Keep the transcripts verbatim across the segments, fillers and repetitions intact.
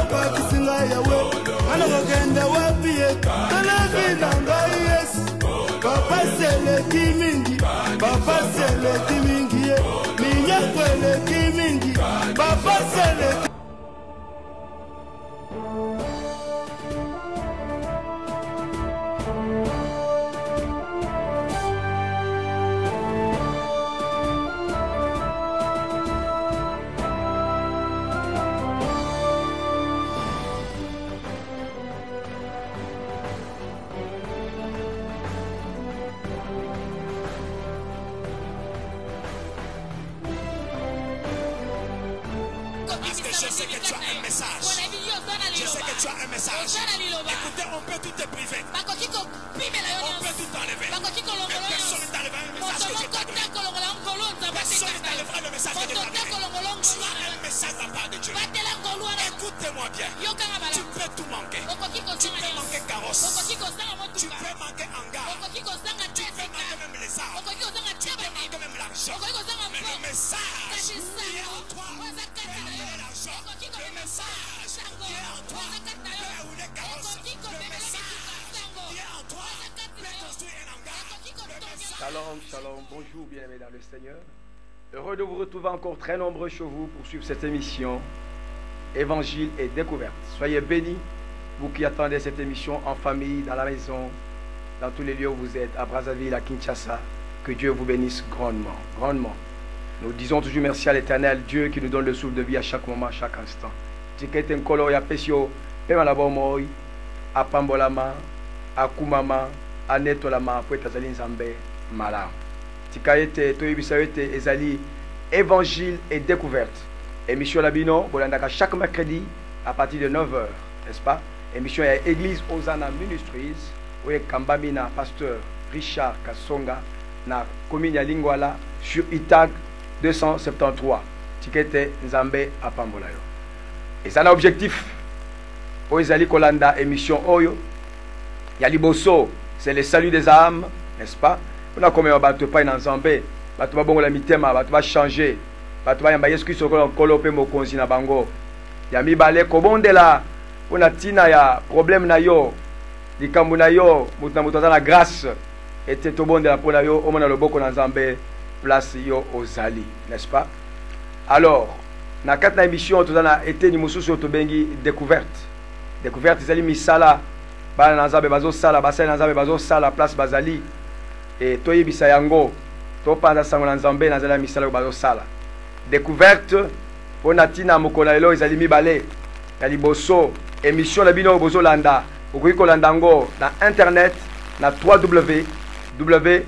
bakisinga yawe ana kokende wapie ana vinanga yes papa seleki mingi papa seleki mingi minya kweleki mingi papa seleki. Je sais que tu as un message. Je sais que tu as un message. Écoutez, on peut tout te priver. On peut tout t'enlever. Mais personne ne t'enlèvera un message que je t'ai donné. Personne ne t'enlèvera le message que je t'ai donné. Tu as un message de la part de Dieu. Écoutez-moi bien. Tu peux tout manquer. Tu peux manquer carrosse. Tu peux manquer hangar. Tu peux manquer même les arbres. Tu peux manquer même l'argent. Mais le message est en toi. Le message qui est en toi peut rouler carrosse. Le message qui est en toi peut construire un hangar. Shalom, shalom, bonjour bien-aimés dans le Seigneur. Heureux de vous retrouver encore très nombreux chez vous pour suivre cette émission Évangile et Découverte. Soyez bénis, vous qui attendez cette émission en famille, dans la maison, dans tous les lieux où vous êtes, à Brazzaville, à Kinshasa. Que Dieu vous bénisse grandement, grandement. Nous disons toujours merci à l'Éternel, Dieu qui nous donne le souffle de vie à chaque moment, à chaque instant. Tikete nkolo ya pesio, pema la bomoi, a pambolama, a kumama, a netolama, pour etazali nzambe malam. Tikayete, toyibisawete, ezali, Évangile et Découverte. Émission Labino, bolandaka chaque mercredi à partir de neuf heures, n'est-ce pas? Émission à Église Ozana Ministries, où est Kambamina, pasteur Richard Kasonga, na commune ya Lingwala, sur Itag deux cent soixante-treize. Tikete Nzambe à Pambolayo. Et ça a un objectif. Oizali Kolanda, émission Oyo. Yaliboso, c'est le salut des âmes, n'est-ce pas? On a combien de bateaux pas dans Nzambe. Bateau bon la mitema, bateau va changer. Bateau va yamba yesu sur le kolope mokonzi na bango. Yami bale kobonde la. On a tina ya problème na yo. Likambu na yo, mutu na mutu na grâce. Et te tobonde la pona yo, o mona loboko na Nzambe. Place yo ozali, n'est-ce pas? Alors, na quatre émission tout na été ni mususu to bengi découverte. Découverte ezali misala ba na Nzambe bazo sala ba sala na Nzambe bazo sala place bazali et toyebisa yango to panda sango na Nzambe na zala misala bazo sala. Découverte pona tina mokona lelo ezali mibale ya liboso émission la bino bozo landa okoki kolanda ngo na internet na w w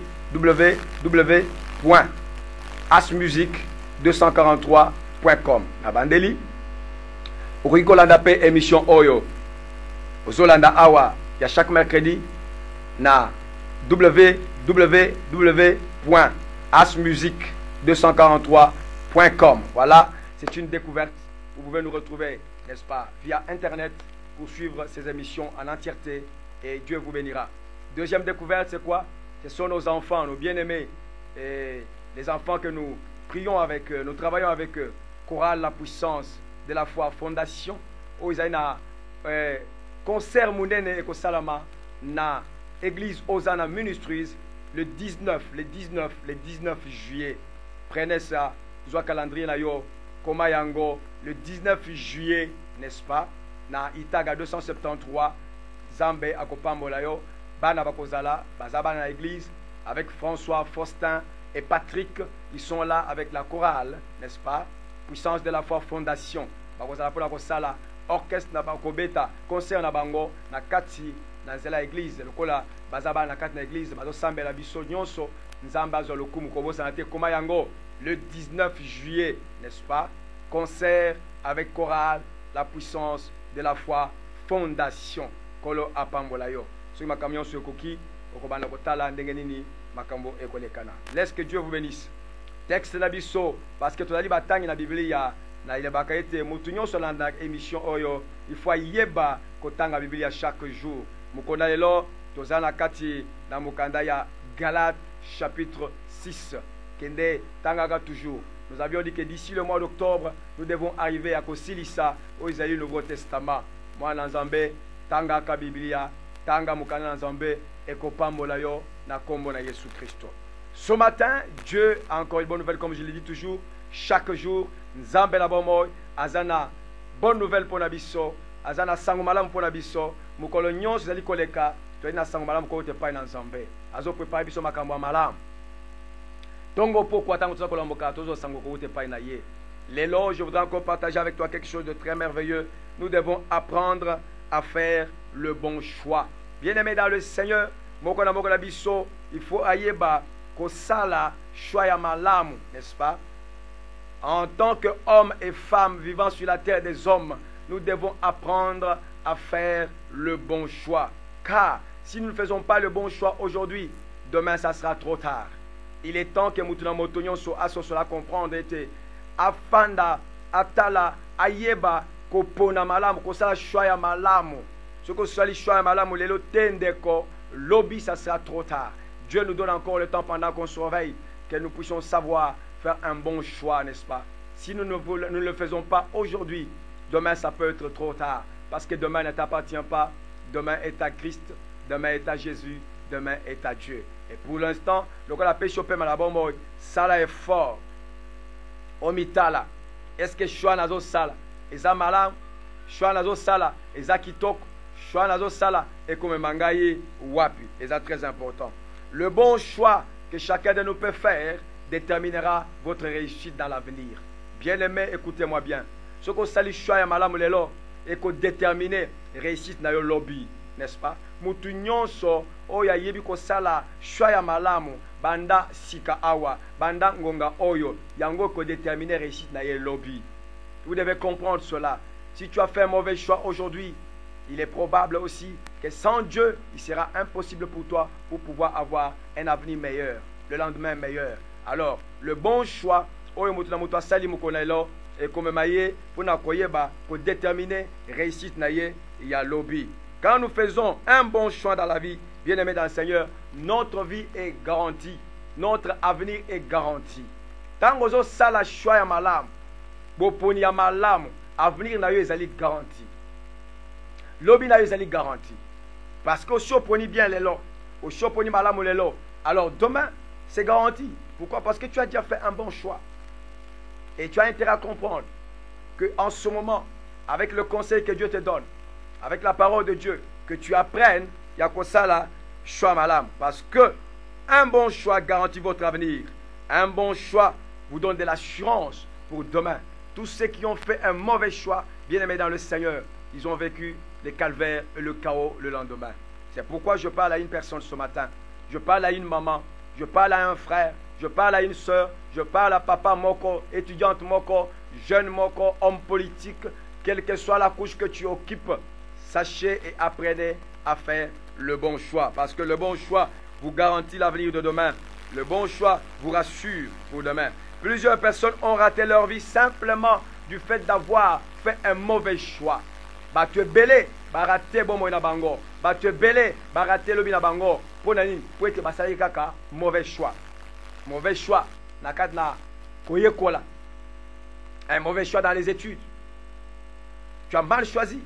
w point asmusic deux cent quarante-trois point com na bandeli okoki kolanda pe émission oyo ozolanda awa ya chaque mercredi na w w w point asmusic deux cent quarante-trois point com. Voilà, c'est une découverte. Vous pouvez nous retrouver, n'est-ce pas, via internet pour suivre ces émissions en entièreté et Dieu vous bénira. Deuxième découverte, c'est quoi? Ce sont nos enfants, nos bien-aimés, et les enfants que nous prions avec eux, nous travaillons avec eux. Chorale La Puissance de la Foi Fondation. Où ils ont un concert Mounene et Kosalama na Église Ozana Ministries le dix-neuf, le dix-neuf, le dix-neuf juillet. Prenez ça, vous avez un calendrier na yo, Komayango, le dix-neuf juillet, n'est-ce pas? Na Itaga deux cent soixante-treize, Zambe Akopambola yo. Bana Bakozala, Bazaba dans l'église, avec François, Faustin et Patrick, ils sont là avec la chorale, n'est-ce pas? Puissance de la Foi Fondation. Bakozala pour la Kosala, orchestre na Bakobeta, concert na Bango, na Kati, na Zela église, le kola, Bazaba na Kati na église, Bazo Sambe la Biso Nyonso, Nzamba zo lokumu kobo sanate Komayango, le dix-neuf juillet, n'est-ce pas? Concert avec chorale, la puissance de la Foi Fondation. Kolo Apambolayo. Sur ma camion sur Koki, Okobana Kotala, Ndengenini, Makambo Ekolekana. Laisse que Dieu vous bénisse. Texte Nabiso, parce que tu as dit Batang na Bible, na ile bakaete, Moutunyon Solanda, émission Oyo, il faut yeba Kotanga Bible chaque jour. Mukona lelo, Tozana Kati, na Mukanda ya Galates chapitre six. Kende Tangaga toujours. Nous avions dit que d'ici le mois d'octobre, nous devons arriver à Kosilisa, où ils ont eu le Nouveau Testament. Moi, Nanzambe, Tanga ka Biblia, Tanga Mukana Nanzambe, et Kopambolayo, na Kombo na Jésus Christ. Ce matin, Dieu a encore une bonne nouvelle, comme je le dis toujours, chaque jour, Nzambe la bomoy, Azana, bonne nouvelle pour Nabiso, Azana sangumalam pour Nabiso, Mukolo nyons zali koleka, tu na sangumalam ko te pa na Nzambe. Azo prepare biso makambo malam. Tongo pourquoi tant que tu as colomboka, tozo sango ko te pa na ye. Lélo, je voudrais encore partager avec toi quelque chose de très merveilleux. Nous devons apprendre à faire le bon choix. Bien-aimé dans le Seigneur, Mokona Mokola biso, il faut ayeba ko sala choix ya malamu, n'est-ce pas? En tant qu'hommes et femmes vivant sur la terre des hommes, nous devons apprendre à faire le bon choix. Car si nous ne faisons pas le bon choix aujourd'hui, demain ça sera trop tard. Il est temps que nous nous so aso cela comprendre était afanda atala ayeba ko pona malamu ko sala choix ya malamu. Ce que soit le choix ya malamu lelo tendeko lobby ça sera trop tard. Dieu nous donne encore le temps pendant qu'on surveille que nous puissions savoir faire un bon choix, n'est-ce pas? Si nous ne, nous ne le faisons pas aujourd'hui, demain ça peut être trop tard. Parce que demain ne t'appartient pas. Demain est à Christ, demain est à Jésus, demain est à Dieu. Et pour l'instant, le la paix chopé malabomoy, ça là est fort. Omitala. Est-ce que choix nazo sala? Eza malam, choix nazo sala, eza kitoko, choix nazo sala, et comme mangaye wapi. Et c'est très important. Le bon choix que chacun de nous peut faire déterminera votre réussite dans l'avenir. Bien-aimé, écoutez-moi bien. Ce que sali choix ya malamu lelo et que déterminer réussite na yo lobby, n'est-ce pas? Mutu nyonso oya yebi ko sala choix ya malamu banda sika awa, banda ngonga oyo, yango ko déterminer réussite na yo lobby. Vous devez comprendre cela. Si tu as fait un mauvais choix aujourd'hui, il est probable aussi que sans Dieu, il sera impossible pour toi pour pouvoir avoir un avenir meilleur, le lendemain meilleur. Alors, le bon choix, et comme maye pour pour déterminer réussite naye, il y a lobby. Quand nous faisons un bon choix dans la vie, bien aimé dans le Seigneur, notre vie est garantie, notre avenir est garanti. Tant que ça la choix ya malam, boponi ya malam, avenir naye est garanti. Lobby na ezali garanti. Parce que si on prenait bien les lots, au choponi malamu les lots, alors demain, c'est garanti. Pourquoi? Parce que tu as déjà fait un bon choix. Et tu as intérêt à comprendre qu'en ce moment, avec le conseil que Dieu te donne, avec la parole de Dieu, que tu apprennes, il y a quoi ça là, choix malam. Parce que un bon choix garantit votre avenir. Un bon choix vous donne de l'assurance pour demain. Tous ceux qui ont fait un mauvais choix, bien aimés dans le Seigneur, ils ont vécu les calvaires et le chaos le lendemain. C'est pourquoi je parle à une personne ce matin. Je parle à une maman, je parle à un frère, je parle à une soeur, je parle à papa moko, étudiante moko, jeune moko, homme politique, quelle que soit la couche que tu occupes, sachez et apprenez à faire le bon choix. Parce que le bon choix vous garantit l'avenir de demain. Le bon choix vous rassure pour demain. Plusieurs personnes ont raté leur vie simplement du fait d'avoir fait un mauvais choix. Bah tu es belé, bah raté bon moïna bango, bah tu es belé, bah raté le bina bango, pour nani, pour que bah ça y kaka, mauvais choix, mauvais choix, na kadna, koye kola, un mauvais choix dans les études, tu as mal choisi,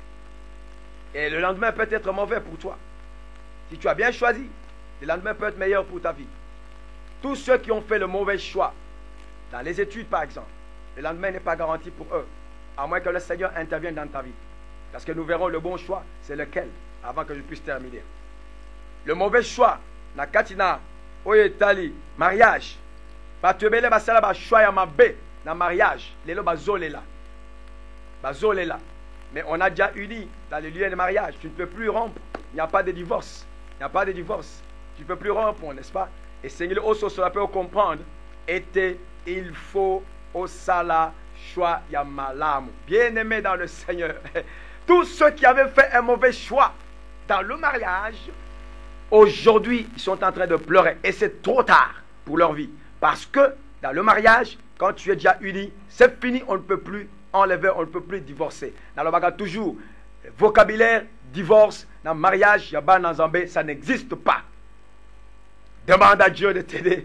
et le lendemain peut être mauvais pour toi. Si tu as bien choisi, le lendemain peut être meilleur pour ta vie. Tous ceux qui ont fait le mauvais choix, dans les études par exemple, le lendemain n'est pas garanti pour eux, à moins que le Seigneur intervienne dans ta vie. Parce que nous verrons le bon choix, c'est lequel, avant que je puisse terminer. Le mauvais choix, na katina, oyetali, mariage. Ba tebele ba sala ba choix ya mabe, na mariage. Lelo ba zolela. Ba zolela. Mais on a déjà uni dans les lieux de mariage. Tu ne peux plus rompre. Il n'y a pas de divorce. Il n'y a pas de divorce. Tu ne peux plus rompre, n'est-ce pas? Et Seigneur, aussi, cela peut comprendre. Était, il faut, au sala, choix ya malamu. Bien-aimé dans le Seigneur. Tous ceux qui avaient fait un mauvais choix dans le mariage, aujourd'hui, ils sont en train de pleurer. Et c'est trop tard pour leur vie. Parce que dans le mariage, quand tu es déjà uni, c'est fini, on ne peut plus enlever, on ne peut plus divorcer. Dans le bagage, toujours, vocabulaire, divorce, dans le mariage, yaban dans Zambé, ça n'existe pas. Demande à Dieu de t'aider.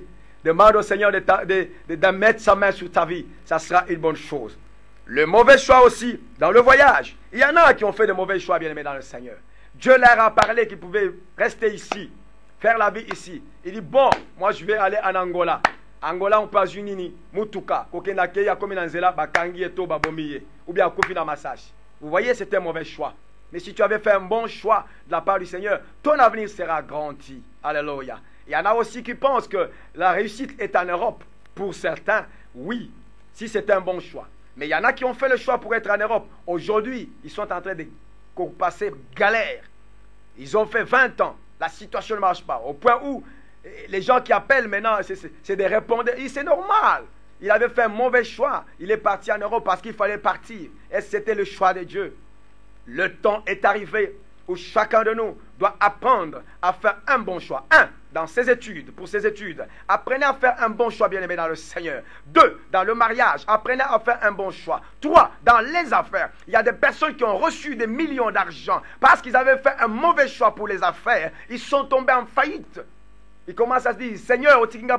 demande au Seigneur de, de, de, de mettre sa main sur ta vie. Ça sera une bonne chose. Le mauvais choix aussi, dans le voyage. Il y en a qui ont fait de mauvais choix, bien-aimés dans le Seigneur. Dieu leur a parlé qu'ils pouvaient rester ici, faire la vie ici. Il dit, bon, moi je vais aller en Angola. Angola, on passe une nini, mutuka, kokenake ya komi nanzela, bakangi eto babomiye, ou bien kofi na massage. Vous voyez, c'était un mauvais choix. Mais si tu avais fait un bon choix de la part du Seigneur, ton avenir sera garanti. Alléluia. Il y en a aussi qui pensent que la réussite est en Europe. Pour certains, oui, si c'est un bon choix. Mais il y en a qui ont fait le choix pour être en Europe. Aujourd'hui, ils sont en train de passer galère. Ils ont fait vingt ans. La situation ne marche pas. Au point où les gens qui appellent maintenant, c'est des répondeurs. C'est normal. Il avait fait un mauvais choix. Il est parti en Europe parce qu'il fallait partir. Et c'était le choix de Dieu. Le temps est arrivé où chacun de nous doit apprendre à faire un bon choix. Un, dans ses études, pour ses études. Apprenez à faire un bon choix, bien-aimé dans le Seigneur. Deux, dans le mariage. Apprenez à faire un bon choix. Trois, dans les affaires. Il y a des personnes qui ont reçu des millions d'argent parce qu'ils avaient fait un mauvais choix pour les affaires. Ils sont tombés en faillite. Ils commencent à se dire, Seigneur,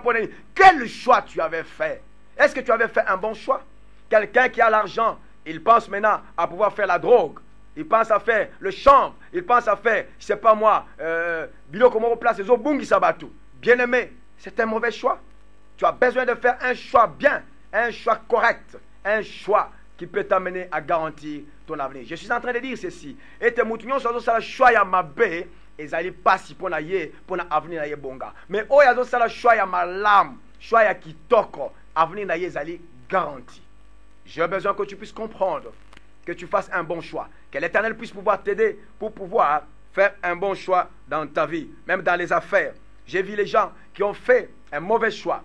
quel choix tu avais fait? Est-ce que tu avais fait un bon choix? Quelqu'un qui a l'argent, il pense maintenant à pouvoir faire la drogue. Il pense à faire le champ. Il pense à faire, je ne sais pas moi, euh, bilo comment on place les autres, bungi sabatu. Bien aimé, c'est un mauvais choix. Tu as besoin de faire un choix bien, un choix correct, un choix qui peut t'amener à garantir ton avenir. Je suis en train de dire ceci. Et te moutonnions sur le choix ya mabe, et ça passe pour na ye, pour na avenir na ye bonga. Mais oh ya do sala choix ya malam, choix ya kitoko, avenir na ye zali garanti. J'ai besoin que tu puisses comprendre, que tu fasses un bon choix, que l'Éternel puisse pouvoir t'aider pour pouvoir faire un bon choix dans ta vie, même dans les affaires. J'ai vu les gens qui ont fait un mauvais choix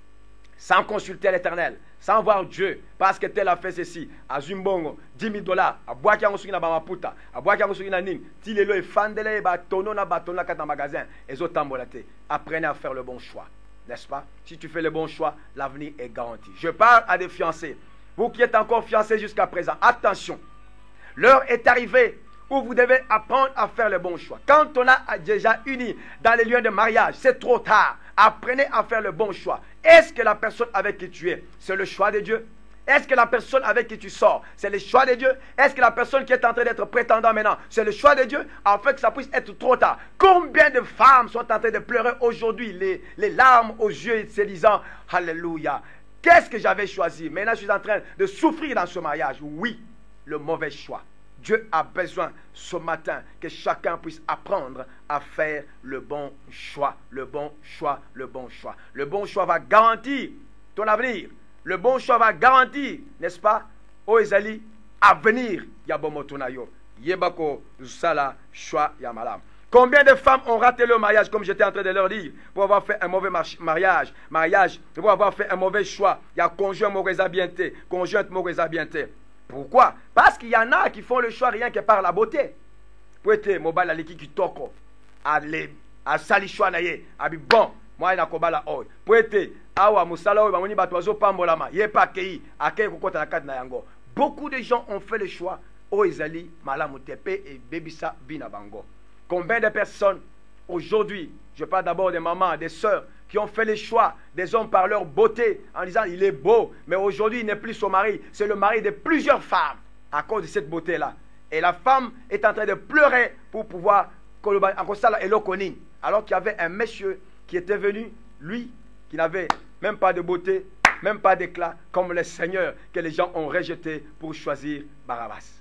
sans consulter l'Éternel, sans voir Dieu, parce que tel a fait ceci, à Zumbongo, dix mille dollars, à Boakia Mosuki na Bamaputa, à Boakia Mosuki na Ning, Tilelo et Fandele, Batono na Batono na Kata magasin, et Zotambolate. Apprenez à faire le bon choix, n'est-ce pas? Si tu fais le bon choix, l'avenir est garanti. Je parle à des fiancés. Vous qui êtes encore fiancés jusqu'à présent, attention, l'heure est arrivée où vous devez apprendre à faire le bon choix. Quand on a déjà uni dans les lieux de mariage, c'est trop tard. Apprenez à faire le bon choix. Est-ce que la personne avec qui tu es, c'est le choix de Dieu? Est-ce que la personne avec qui tu sors, c'est le choix de Dieu? Est-ce que la personne qui est en train d'être prétendant maintenant, c'est le choix de Dieu? Afin que ça puisse être trop tard. Combien de femmes sont en train de pleurer aujourd'hui, les, les larmes aux yeux, se disant, Alléluia. Qu'est-ce que j'avais choisi? Maintenant, je suis en train de souffrir dans ce mariage. Oui, le mauvais choix. Dieu a besoin ce matin que chacun puisse apprendre à faire le bon choix. Le bon choix, le bon choix. Le bon choix va garantir ton avenir. Le bon choix va garantir, n'est-ce pas? Oezali, avenir, yabomotonayo. Yebako, sala, choix, yamalam. Combien de femmes ont raté le mariage, comme j'étais en train de leur dire, pour avoir fait un mauvais mariage, mariage, pour avoir fait un mauvais choix. Il y a conjoint mauvais habienté, conjointe mauvais habienté. Pourquoi? Parce qu'il y en a qui font le choix rien que par la beauté. Pour être mobile à l'équipe qui toko, à à sali choix naye, à bi bon, moi il a kobala oi. Pour être awa musala oi, bamoni batozo pambolama, yé pas kei, akei kokota na kat na yango. Beaucoup de gens ont fait le choix, oizali malamutepe et bebisa binabango. Combien de personnes aujourd'hui, je parle d'abord des mamans, des sœurs, qui ont fait les choix des hommes par leur beauté, en disant il est beau, mais aujourd'hui il n'est plus son mari, c'est le mari de plusieurs femmes à cause de cette beauté-là. Et la femme est en train de pleurer pour pouvoir, alors qu'il y avait un monsieur qui était venu, lui, qui n'avait même pas de beauté, même pas d'éclat, comme le Seigneur que les gens ont rejeté pour choisir Barabbas.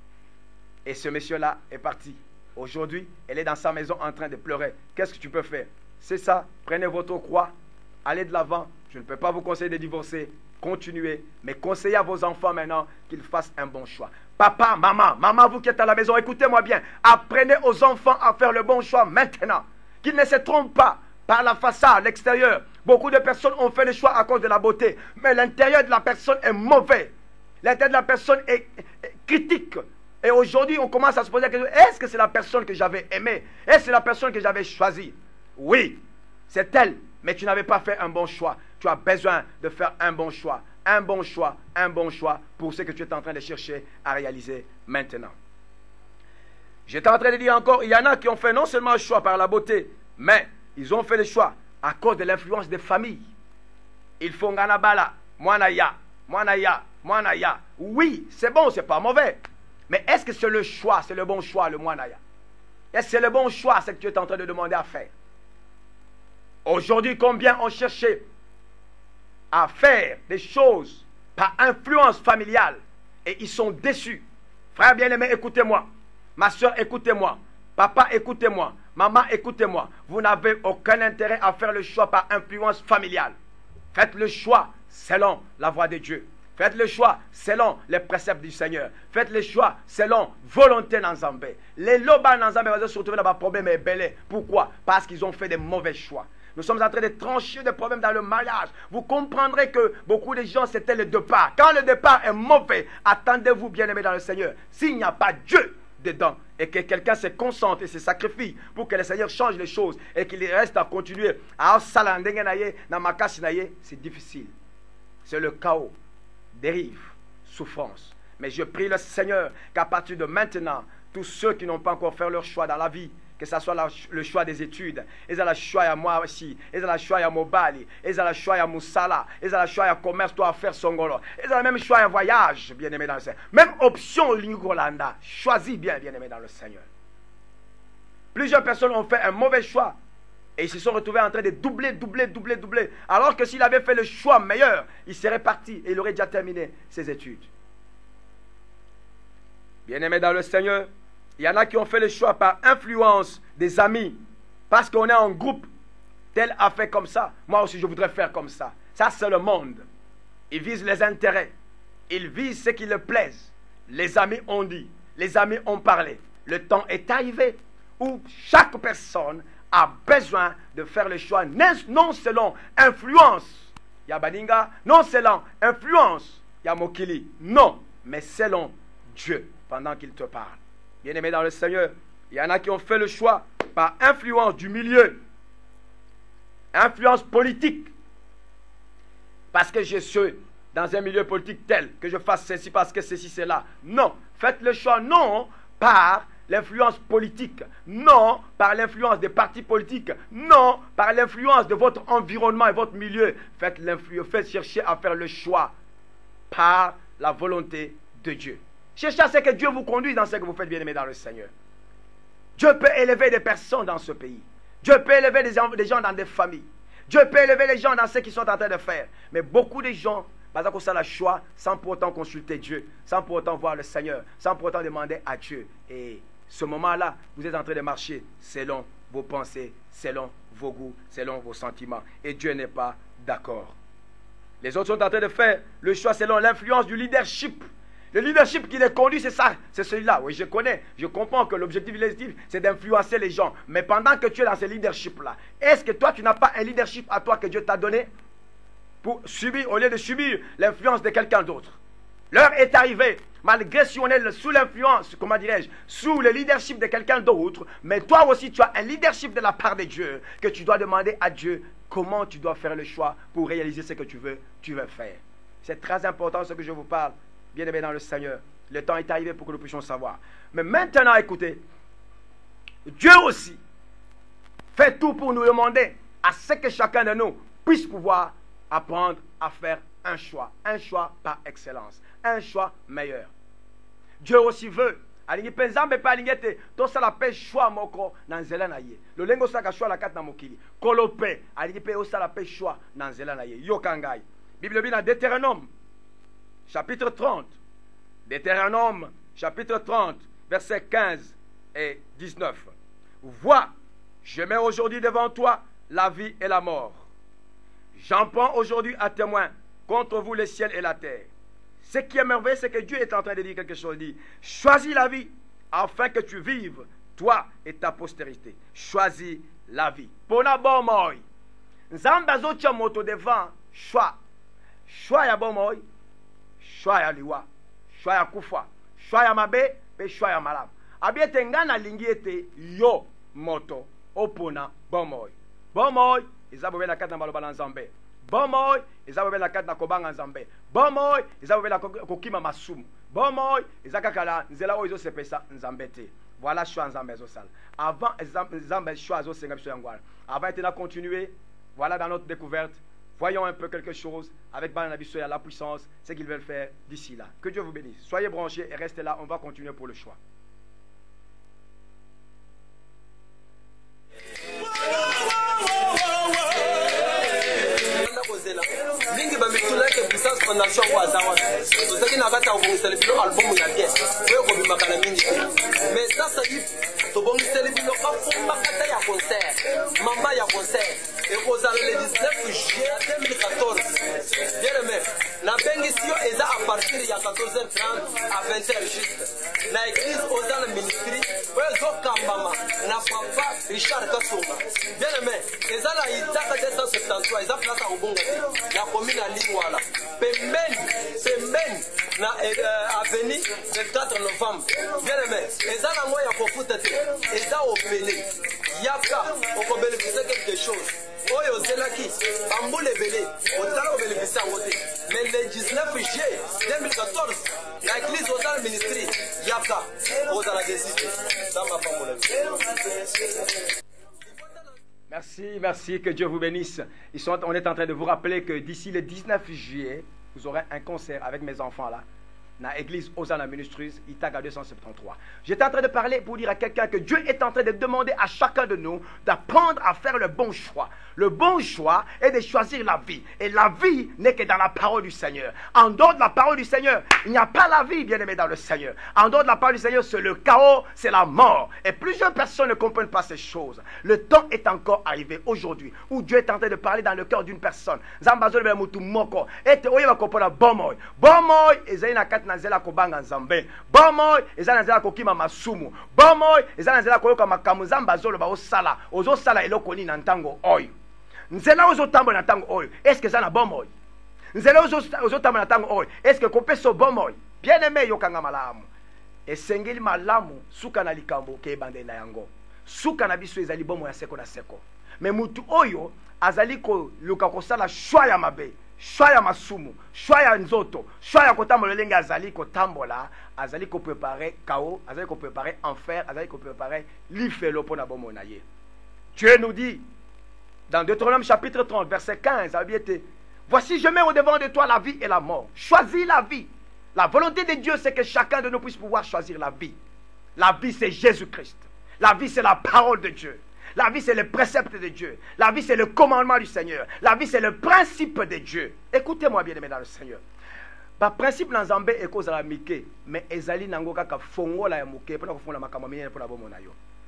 Et ce monsieur-là est parti. Aujourd'hui, elle est dans sa maison en train de pleurer. Qu'est-ce que tu peux faire? C'est ça, prenez votre croix, allez de l'avant. Je ne peux pas vous conseiller de divorcer, continuez, mais conseillez à vos enfants maintenant qu'ils fassent un bon choix. Papa, maman, maman, vous qui êtes à la maison, écoutez-moi bien. Apprenez aux enfants à faire le bon choix maintenant. Qu'ils ne se trompent pas par la façade, l'extérieur. Beaucoup de personnes ont fait le choix à cause de la beauté, mais l'intérieur de la personne est mauvais. L'intérieur de la personne est, est critique. Et aujourd'hui, on commence à se poser la question, est-ce que c'est la personne que j'avais aimée? Est-ce que c'est la personne que j'avais choisie? Oui, c'est elle, mais tu n'avais pas fait un bon choix. Tu as besoin de faire un bon choix, un bon choix, un bon choix pour ce que tu es en train de chercher à réaliser maintenant. J'étais en train de dire encore, il y en a qui ont fait non seulement un choix par la beauté, mais ils ont fait le choix à cause de l'influence des familles. Il faut nganabala, moanaya, moanaya, moanaya. Oui, c'est bon, c'est pas mauvais. Mais est-ce que c'est le choix, c'est le bon choix, le moanaya? Est-ce que c'est le bon choix, ce que tu es en train de demander à faire? Aujourd'hui, combien ont cherché à faire des choses par influence familiale et ils sont déçus. Frère bien-aimé, écoutez-moi. Ma soeur, écoutez-moi. Papa, écoutez-moi. Maman, écoutez-moi. Vous n'avez aucun intérêt à faire le choix par influence familiale. Faites le choix selon la voie de Dieu. Faites le choix selon les préceptes du Seigneur. Faites le choix selon volonté Nanzambe. Les lobas Nanzambe vont se retrouver dans un problème et belé. Pourquoi? Parce qu'ils ont fait des mauvais choix. Nous sommes en train de trancher des problèmes dans le mariage. Vous comprendrez que beaucoup de gens, c'était le départ. Quand le départ est mauvais, attendez-vous, bien-aimés dans le Seigneur. S'il n'y a pas Dieu dedans et que quelqu'un se concentre et se sacrifie pour que le Seigneur change les choses et qu'il reste à continuer à c'est difficile. C'est le chaos, dérive, souffrance. Mais je prie le Seigneur qu'à partir de maintenant, tous ceux qui n'ont pas encore fait leur choix dans la vie, que ce soit la, le choix des études, ils ont le choix à moi aussi, ils ont le choix à Mobali, ils ont le choix à Moussala, ils ont le choix à commerce, toi à faire Songolo, ils ont le même choix à voyage, bien-aimé dans le Seigneur. Même option Lingolanda, choisis bien, bien-aimé dans le Seigneur. Plusieurs personnes ont fait un mauvais choix et ils se sont retrouvés en train de doubler, doubler, doubler, doubler. Alors que s'il avait fait le choix meilleur, il serait parti et il aurait déjà terminé ses études. Bien-aimé dans le Seigneur, il y en a qui ont fait le choix par influence des amis. Parce qu'on est en groupe. Tel a fait comme ça. Moi aussi, je voudrais faire comme ça. Ça, c'est le monde. Ils visent les intérêts. Ils visent ce qui leur plaise. Les amis ont dit. Les amis ont parlé. Le temps est arrivé où chaque personne a besoin de faire le choix non selon influence. Yabaninga, non selon influence. Yamokili. Non, mais selon Dieu pendant qu'il te parle. Bien-aimés dans le Seigneur, il y en a qui ont fait le choix par influence du milieu, influence politique. Parce que je suis dans un milieu politique tel que je fasse ceci parce que ceci, c'est là. Non, faites le choix non par l'influence politique, non par l'influence des partis politiques, non par l'influence de votre environnement et votre milieu. Faites, faites chercher à faire le choix par la volonté de Dieu. Cherchez à ce que Dieu vous conduise dans ce que vous faites, bien-aimés dans le Seigneur. Dieu peut élever des personnes dans ce pays. Dieu peut élever des gens dans des familles. Dieu peut élever les gens dans ce qu'ils sont en train de faire. Mais beaucoup de gens, parce qu'on a le choix, sans pour autant consulter Dieu, sans pour autant voir le Seigneur, sans pour autant demander à Dieu. Et ce moment-là, vous êtes en train de marcher selon vos pensées, selon vos goûts, selon vos sentiments. Et Dieu n'est pas d'accord. Les autres sont en train de faire le choix selon l'influence du leadership. Le leadership qui les conduit, c'est ça, c'est celui-là. Oui, je connais, je comprends que l'objectif législatif, c'est d'influencer les gens. Mais pendant que tu es dans ce leadership-là, est-ce que toi, tu n'as pas un leadership à toi que Dieu t'a donné pour subir, au lieu de subir l'influence de quelqu'un d'autre? L'heure est arrivée, malgré si on est sous l'influence, comment dirais-je, sous le leadership de quelqu'un d'autre, mais toi aussi, tu as un leadership de la part de Dieu, que tu dois demander à Dieu comment tu dois faire le choix pour réaliser ce que tu veux, tu veux faire. C'est très important ce que je vous parle. Bien-aimés dans le Seigneur, le temps est arrivé pour que nous puissions savoir. Mais maintenant, écoutez, Dieu aussi fait tout pour nous demander à ce que chacun de nous puisse pouvoir apprendre à faire un choix. Un choix par excellence. Un choix meilleur. Dieu aussi veut. Alingi penzambe pa alingete to sala pe choix moko na nzela na ye. Lo lengo saka choix la kat na mokili. Kolope alingi pe o sala pe choix na nzela na ye. Yokangai. Bible bi na Deutéronome chapitre trente, Deutéronome, chapitre trente, versets quinze et dix-neuf. Vois, je mets aujourd'hui devant toi la vie et la mort. J'en prends aujourd'hui à témoin contre vous les ciels et la terre. Ce qui est merveilleux, c'est que Dieu est en train de dire quelque chose. Il dit, choisis la vie afin que tu vives, toi et ta postérité. Choisis la vie. Pona bon moi. Nzamba zotia moto devant choix. Choix ya bon moi. Choix ya liwa, choix ya kufa, choix ya mabe, pe choix ya malamu. Abiete ngana lingi ete yo moto opona bomoy. Bomoy, izabo na kata maloba na Nzambe. Bomoy, izabo na kata kobanga Nzambe. Bomoy, izabo na kokima masumu. Bomoy, izakakala nzela oyo se pesa Nzambe te. Voilà choix Nzambe zo sala. Avant Nzambe choix zo senga biso yangwana. Avant de continuer, voilà dans notre découverte Voyons un peu quelque chose avec Barnabisoya, la puissance, ce qu'ils veulent faire d'ici là. Que Dieu vous bénisse. Soyez branchés et restez là, on va continuer pour le choix. mingi bamitula ke puissance fondation wa zawa tozaki na kata obongisela bilo album ya bien oyo kobimaka na mingi mais sasa hivi tobongiseli bilo bafumba kata ya concert mamba ya concert ekozala le dix-neuf juillet deux mille quatorze bien aimé na bengisi yo eza à partir ya quatorze heures trente à vingt heures juste na église ozana ministry oyo ezokambama na papa Richard Kasonga bien aimé eza na itaka deux cent soixante-treize eza place ya kobonga te ya commune ya Lingwala pembeni pembeni na euh, avenue vingt-quatre novembre bien aimé eza nango ya kofuta te eza opele yaka okobelekisa quelque chose oyo ozelaki bambula ebele otala kobelekisa yango te mais le dix-neuf juillet deux mille quatorze na église ozala ministry yaka ozala desiste zamba pambola. Merci, merci, que Dieu vous bénisse. Ils sont, on est en train de vous rappeler que d'ici le dix-neuf juillet, vous aurez un concert avec mes enfants là, dans l'église Osana Ministries, Itaga deux cent soixante-treize. J'étais en train de parler pour dire à quelqu'un que Dieu est en train de demander à chacun de nous d'apprendre à faire le bon choix. Le bon choix est de choisir la vie. Et la vie n'est que dans la parole du Seigneur. En dehors de la parole du Seigneur, il n'y a pas la vie, bien aimé, dans le Seigneur. En dehors de la parole du Seigneur, c'est le chaos, c'est la mort. Et plusieurs personnes ne comprennent pas ces choses. Le temps est encore arrivé aujourd'hui où Dieu est en train de parler dans le cœur d'une personne. Zambazo le mutu moko. Et oye va kopona bomoy. Bomoy ezali na kati na zela kobanga nzambe. Bomoy ezali na zela kokima masumu. Bomoy ezali na zela koyoka makamu zambazo lo ba osala. Ozo sala eloko ni na ntango oyo. Nzela ozotambola na ntango oyo, est-ce que ça na bomoy? Nzela ozotambola na ntango oyo, est-ce que kopeso bomoy? Bien aimé yokanga malamu. Esengeli malamu suka na likambo ke ebande na yango. Suka na biso ezali bomoy ya seko na seko. Mais mutu oyo azali ko luka kosala shwa ya mabe, shwa ya masumu, shwa ya nzoto, shwa ya kotambola lenge azali kotambola, azali ko préparer chaos, azali ko préparer enfer, azali ko préparer lifelo pona bomoy na ye. Dieu nous dit dans Deutéronome chapitre trente, verset quinze, ça a bien été. Voici, je mets au devant de toi la vie et la mort. Choisis la vie. La volonté de Dieu, c'est que chacun de nous puisse pouvoir choisir la vie. La vie, c'est Jésus-Christ. La vie, c'est la parole de Dieu. La vie, c'est le précepte de Dieu. La vie, c'est le commandement du Seigneur. La vie, c'est le principe de Dieu. Écoutez-moi bien aimé dans le Seigneur. Par principe, dans Zambé, et cause à la Miké, mais Ezali Nangoka, Fongo la Mouké, pour la Makamamien, pour la Bomonayo.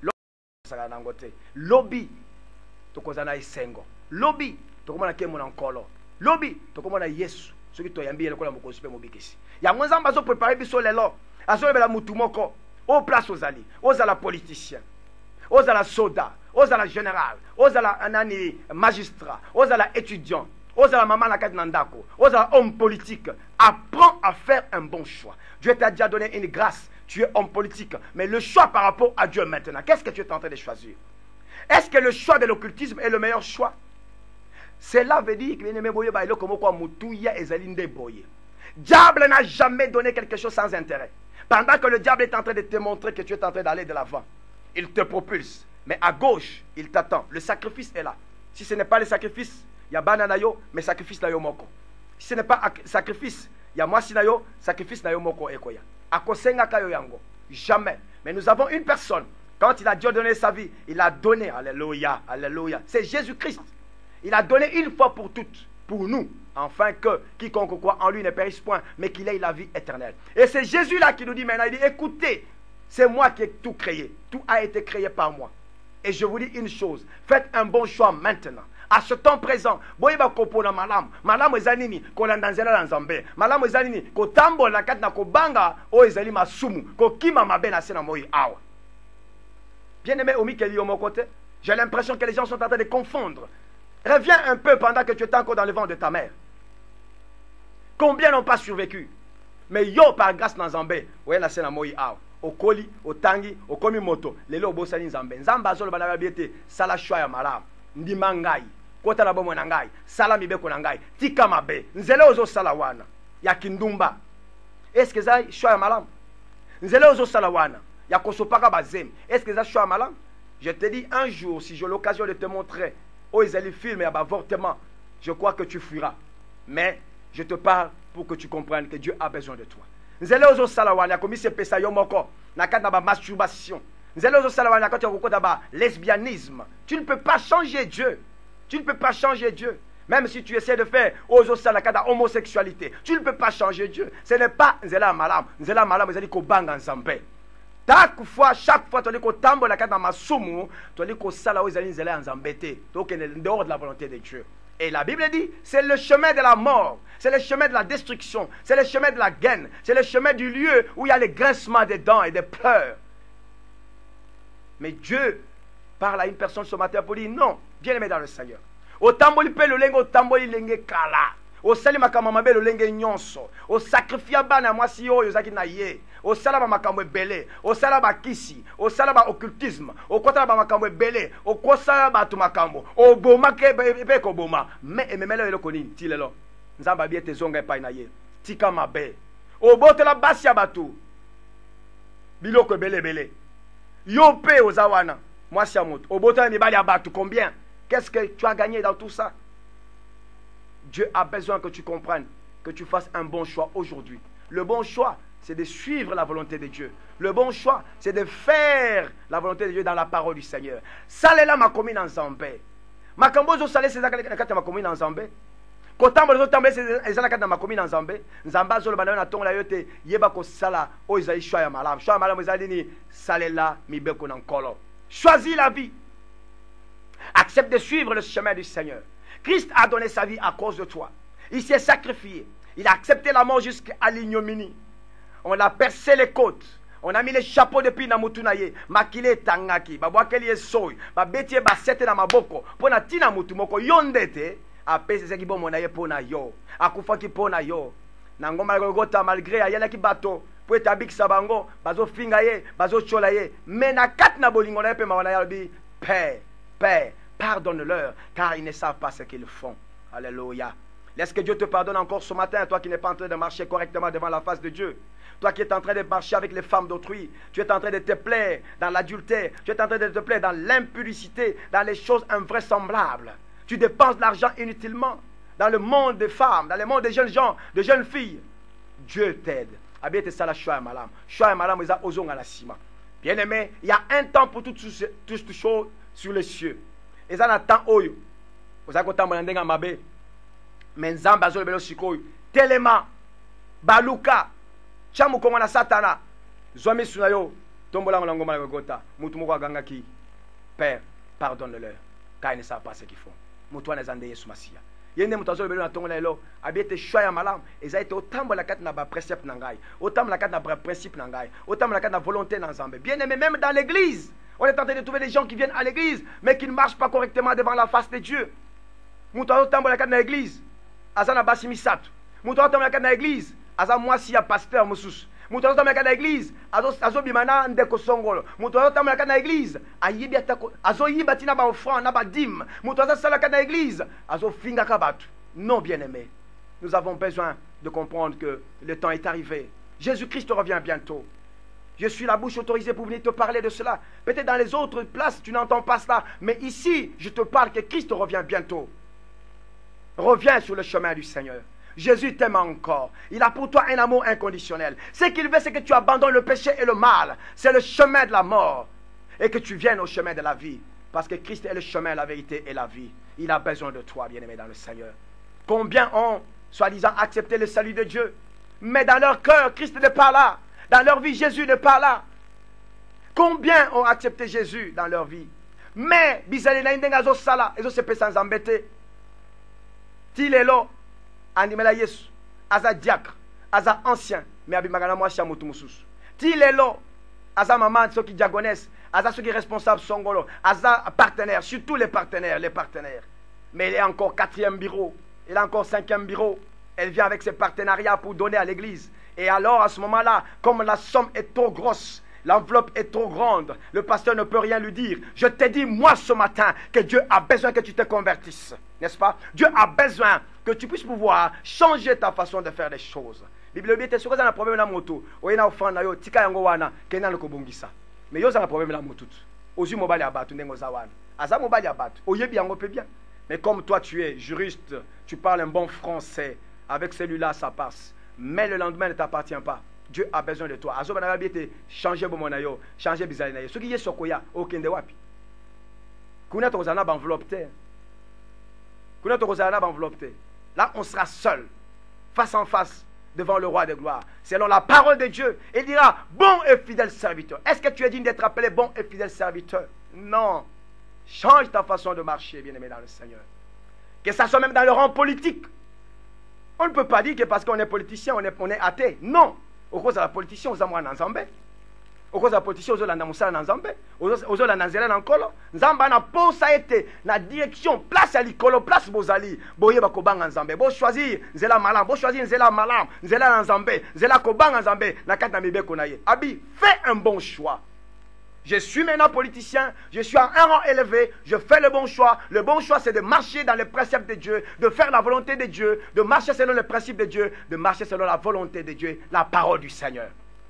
Lobby. Tokozana isengo lobi tokomona ke mona nkolo lobi tokomona Yesu soki toyambi elekola mokosi pe mobikisi ya nzamba zo préparer biso lelo azo bela mutu moko au place ozali ozala politicien ozala soda ozala général ozala anani magistrat ozala étudiant ozala maman na kati na ndako ozala homme politique, apprends à faire un bon choix. Dieu t'a déjà donné une grâce, tu es homme politique, mais le choix par rapport à Dieu maintenant, qu'est-ce que tu es en train de choisir? Est-ce que le choix de l'occultisme est le meilleur choix? Cela veut dire que diable n'a jamais donné quelque chose sans intérêt. Pendant que le diable est en train de te montrer que tu es en train d'aller de l'avant, il te propulse. Mais à gauche, il t'attend. Le sacrifice est là. Si ce n'est pas le sacrifice, il y a bananayo, mais sacrifice na yo moko. Si ce n'est pas sacrifice, il y a mwasi na yo, sacrifice na yo moko ekoya. Akosenga kayo yango. Jamais. Mais nous avons une personne. Quand il a Dieu donné sa vie, il a donné, alléluia, alléluia. C'est Jésus-Christ. Il a donné une fois pour toutes, pour nous, afin que quiconque croit en lui ne périsse point, mais qu'il ait la vie éternelle. Et c'est Jésus-là qui nous dit maintenant, il dit, écoutez, c'est moi qui ai tout créé. Tout a été créé par moi. Et je vous dis une chose, faites un bon choix maintenant. À ce temps présent, boyeba kopona malam, malam ezanini ko landanzela lanzambe, malam ezanini ko tambola kat na ko banga o ezali masumu, ko kima mabe na sena moyi awa. Bien-aimé Omi Kelly au mon côté, j'ai l'impression que les gens sont en train de confondre. Reviens un peu pendant que tu es encore dans le ventre de ta mère. Combien n'ont pas survécu? Mais yo par grâce dans Zambé, ouais na sena moyi awa. Au Koli, au Tangi, au Komimoto, les lots bosani Zambé. Zamba zolo bana biete, sala shwa ya malam, ndimangai, kota na bomo nangai, sala mibeko nangai, tika mabe, nzele ozo sala wana, ya kindumba. Est-ce que ça shwa ya malam? Nzele ozo sala wana, ya kosopaka bazem. Est-ce que ça shwa ya malam? Je te dis un jour, si j'ai l'occasion de te montrer, oh ils allaient filmer à l'avortement, je crois que tu fuiras. Mais je te parle pour que tu comprennes que Dieu a besoin de toi. Nzele ozo salawa na komi se pesa yo moko na kata ba masturbation. Nzele ozo salawa na kata ko ba lesbianisme. Tu ne peux pas changer Dieu. Tu ne peux pas changer Dieu. Même si tu essaies de faire ozo salaka da homosexualité, tu ne peux pas changer Dieu. Ce n'est pas nzela malam, nzela malam ezali ko banga nzambe. Chaque fois, chaque fois, tu as tambo la kata masumu, tu as ko sala o ezali nzela nzambe te. Donc en dehors de la volonté de Dieu. Et la Bible dit, c'est le chemin de la mort, c'est le chemin de la destruction, c'est le chemin de la gaine, c'est le chemin du lieu où il y a les grincements des dents et des pleurs. Mais Dieu parle à une personne ce matin pour dire non, bien aimé dans le Seigneur. Au tamboli pe le lengo, au tamboli lenge kala. Au sali makama mabe le lenge nyonso. Au sacrifia bana mwasi yo yozaki na ye. Au salaba makambo belé. Au salaba kisi. Au salaba occultisme. Au kota ba makambo belé. Au kosa ba tu makambo. Au boma ke be ko boma. Mais e memelo yo koni tilelo. Nzamba biete zonga pa na ye. Tika mabe. Au botela basia batu. Biloko belé belé. Yo pe ozawana. Mwasi amoto. Au botela mibali abatu combien? Qu'est-ce que tu as gagné dans tout ça? Dieu a besoin que tu comprennes, que tu fasses un bon choix aujourd'hui. Le bon choix, c'est de suivre la volonté de Dieu. Le bon choix, c'est de faire la volonté de Dieu dans la parole du Seigneur. Salela ma commune en Zambé. Ma cambozo salé c'est la ma commune en Zambé. Kotambo les autres c'est la ma commune en Zambé. Zamba zolo bana na tonga yote yeba ko sala o izai choix ya malam. Choix malam ezali ni salela mi beko na nkolo. Choisis la vie. Accepte de suivre le chemin du Seigneur. Christ a donné sa vie à cause de toi. Il s'est sacrifié. Il a accepté la mort jusqu'à l'ignominie. On a percé les côtes. On a mis les chapeaux depuis na mutunaye. Makile tangaki. Babwakeli esoy. Babetie basete na maboko. Pona tina mutu moko yondete. Apese seki bo monaye pona yo. Akufaki pona yo. Nangoma gota malgré ayala ki bato. Po etabik sabango. Bazo finga ye. Bazo chola ye. Mena kat na bolingo na pe mawana yalbi. Père. Père, pardonne-leur, car ils ne savent pas ce qu'ils font. Alléluia. Laisse que Dieu te pardonne encore ce matin, toi qui n'es pas en train de marcher correctement devant la face de Dieu. Toi qui es en train de marcher avec les femmes d'autrui. Tu es en train de te plaire dans l'adultère. Tu es en train de te plaire dans l'impudicité, dans les choses invraisemblables. Tu dépenses de l'argent inutilement dans le monde des femmes, dans le monde des jeunes gens, des jeunes filles. Dieu t'aide. Abiyete sala choix malam. Choix malam eza ozonga la sima. Bien aimé, il y a un temps pour toutes ces choses sur les cieux. Et ça n'attend oyo. Vous avez compris ndenga mabe. Mais nzamba zo lebelo sikoyo. Telema baluka chamu kongo na satana. Zomi sunayo tombola ngoma ngoma ngota. Mutu moko aganga ki. Père, pardonne-leur car ils ne savent pas ce qu'ils font. Mutu wana zande Yesu Masia. Yende mutu zo lebelo na tongo lelo abiete choix ya malam. Eza ete otambola kat na ba précepte na ngai. Otambola kat na ba principe na ngai. Otambola kat na volonté na nzambe. Bien aimé même dans l'église. On est en train de trouver des gens qui viennent à l'église, mais qui ne marchent pas correctement devant la face de Dieu. Moutazo tambo la dans l'église, azana basimisato. Moutazo tambo la dans l'église, azana mwasi ya pasteur musus. Moutazo tambo la dans l'église, azo azo bimana ndeko songolo. Moutazo tambo la dans l'église, ayibi atako, azo yiba tina ba offrande na ba dîme. Moutazo sala dans l'église, azo finga kabatu. Non, bien-aimé. Nous avons besoin de comprendre que le temps est arrivé. Jésus-Christ revient bientôt. Je suis la bouche autorisée pour venir te parler de cela. Peut-être dans les autres places, tu n'entends pas cela. Mais ici, je te parle que Christ revient bientôt. Reviens sur le chemin du Seigneur. Jésus t'aime encore. Il a pour toi un amour inconditionnel. Ce qu'il veut, c'est que tu abandonnes le péché et le mal. C'est le chemin de la mort. Et que tu viennes au chemin de la vie. Parce que Christ est le chemin, la vérité et la vie. Il a besoin de toi, bien-aimé dans le Seigneur. Combien ont, soi-disant, accepté le salut de Dieu. Mais dans leur cœur, Christ n'est pas là. Dans leur vie, Jésus n'est pas là. Combien ont accepté Jésus dans leur vie? Mais, bizarre, na sala, ezo se pesa nzambete. Tilelo, animela Yesu, aza diacre, aza ancien, mais abimagana mwa shamutu mususu. Tilelo, aza maman soki diagonesse, aza soki responsable songolo, aza partenaire, surtout les partenaires, les partenaires. Mais il est encore quatrième bureau, il a encore cinquième bureau. Elle vient avec ses partenariats pour donner à l'église. Et alors, à ce moment-là, comme la somme est trop grosse, l'enveloppe est trop grande, le pasteur ne peut rien lui dire. Je t'ai dit, moi, ce matin, que Dieu a besoin que tu te convertisses. N'est-ce pas? Dieu a besoin que tu puisses pouvoir changer ta façon de faire les choses. Bible dit, tu as un problème dans moto. Tu as un problème dans tika yango wana, kena le kobongisa. Mais yo za un problème dans moto. Ozu mobali abatu ndengo zawana. Aza mobali abatu. Oyebi yango pe bien. Mais comme toi, tu es juriste, tu parles un bon français, avec celui-là, ça passe. Mais le lendemain ne t'appartient pas. Dieu a besoin de toi. Azo banabi te changer bomonayo, changer bizarre. Ce qui est sokoya, okende wapi. Kuna to zana enveloppe te. Kuna to zana enveloppe te. Là, on sera seul, face en face, devant le roi de gloire, selon la parole de Dieu. Il dira, bon et fidèle serviteur. Est-ce que tu es digne d'être appelé bon et fidèle serviteur? Non. Change ta façon de marcher, bien-aimé dans le Seigneur. Que ça soit même dans le rang politique. On ne peut pas dire que parce qu'on est politicien, on est, on est athée. Non. Au cause de la politicien, on a Nzambe. Au cause de la politicien, on a Nzambe. On a Nanzela Nankolo. Nzamba na posa été na direction, place à l'icolo, place Bozali. Boye bakobang Nzambe. Bo choisir Nzela Malam. Bo choisir Nzela Malam. Nzela Nzambe. Nzela Kobang Nzambe. Na kat na mibe konaye. Abi, fais un bon choix. Je suis maintenant politicien, je suis à un rang élevé, je fais le bon choix. Le bon choix, c'est de marcher dans les préceptes de Dieu, de faire la volonté de Dieu, de marcher selon les principes de Dieu, de marcher selon la volonté de Dieu, la parole du Seigneur.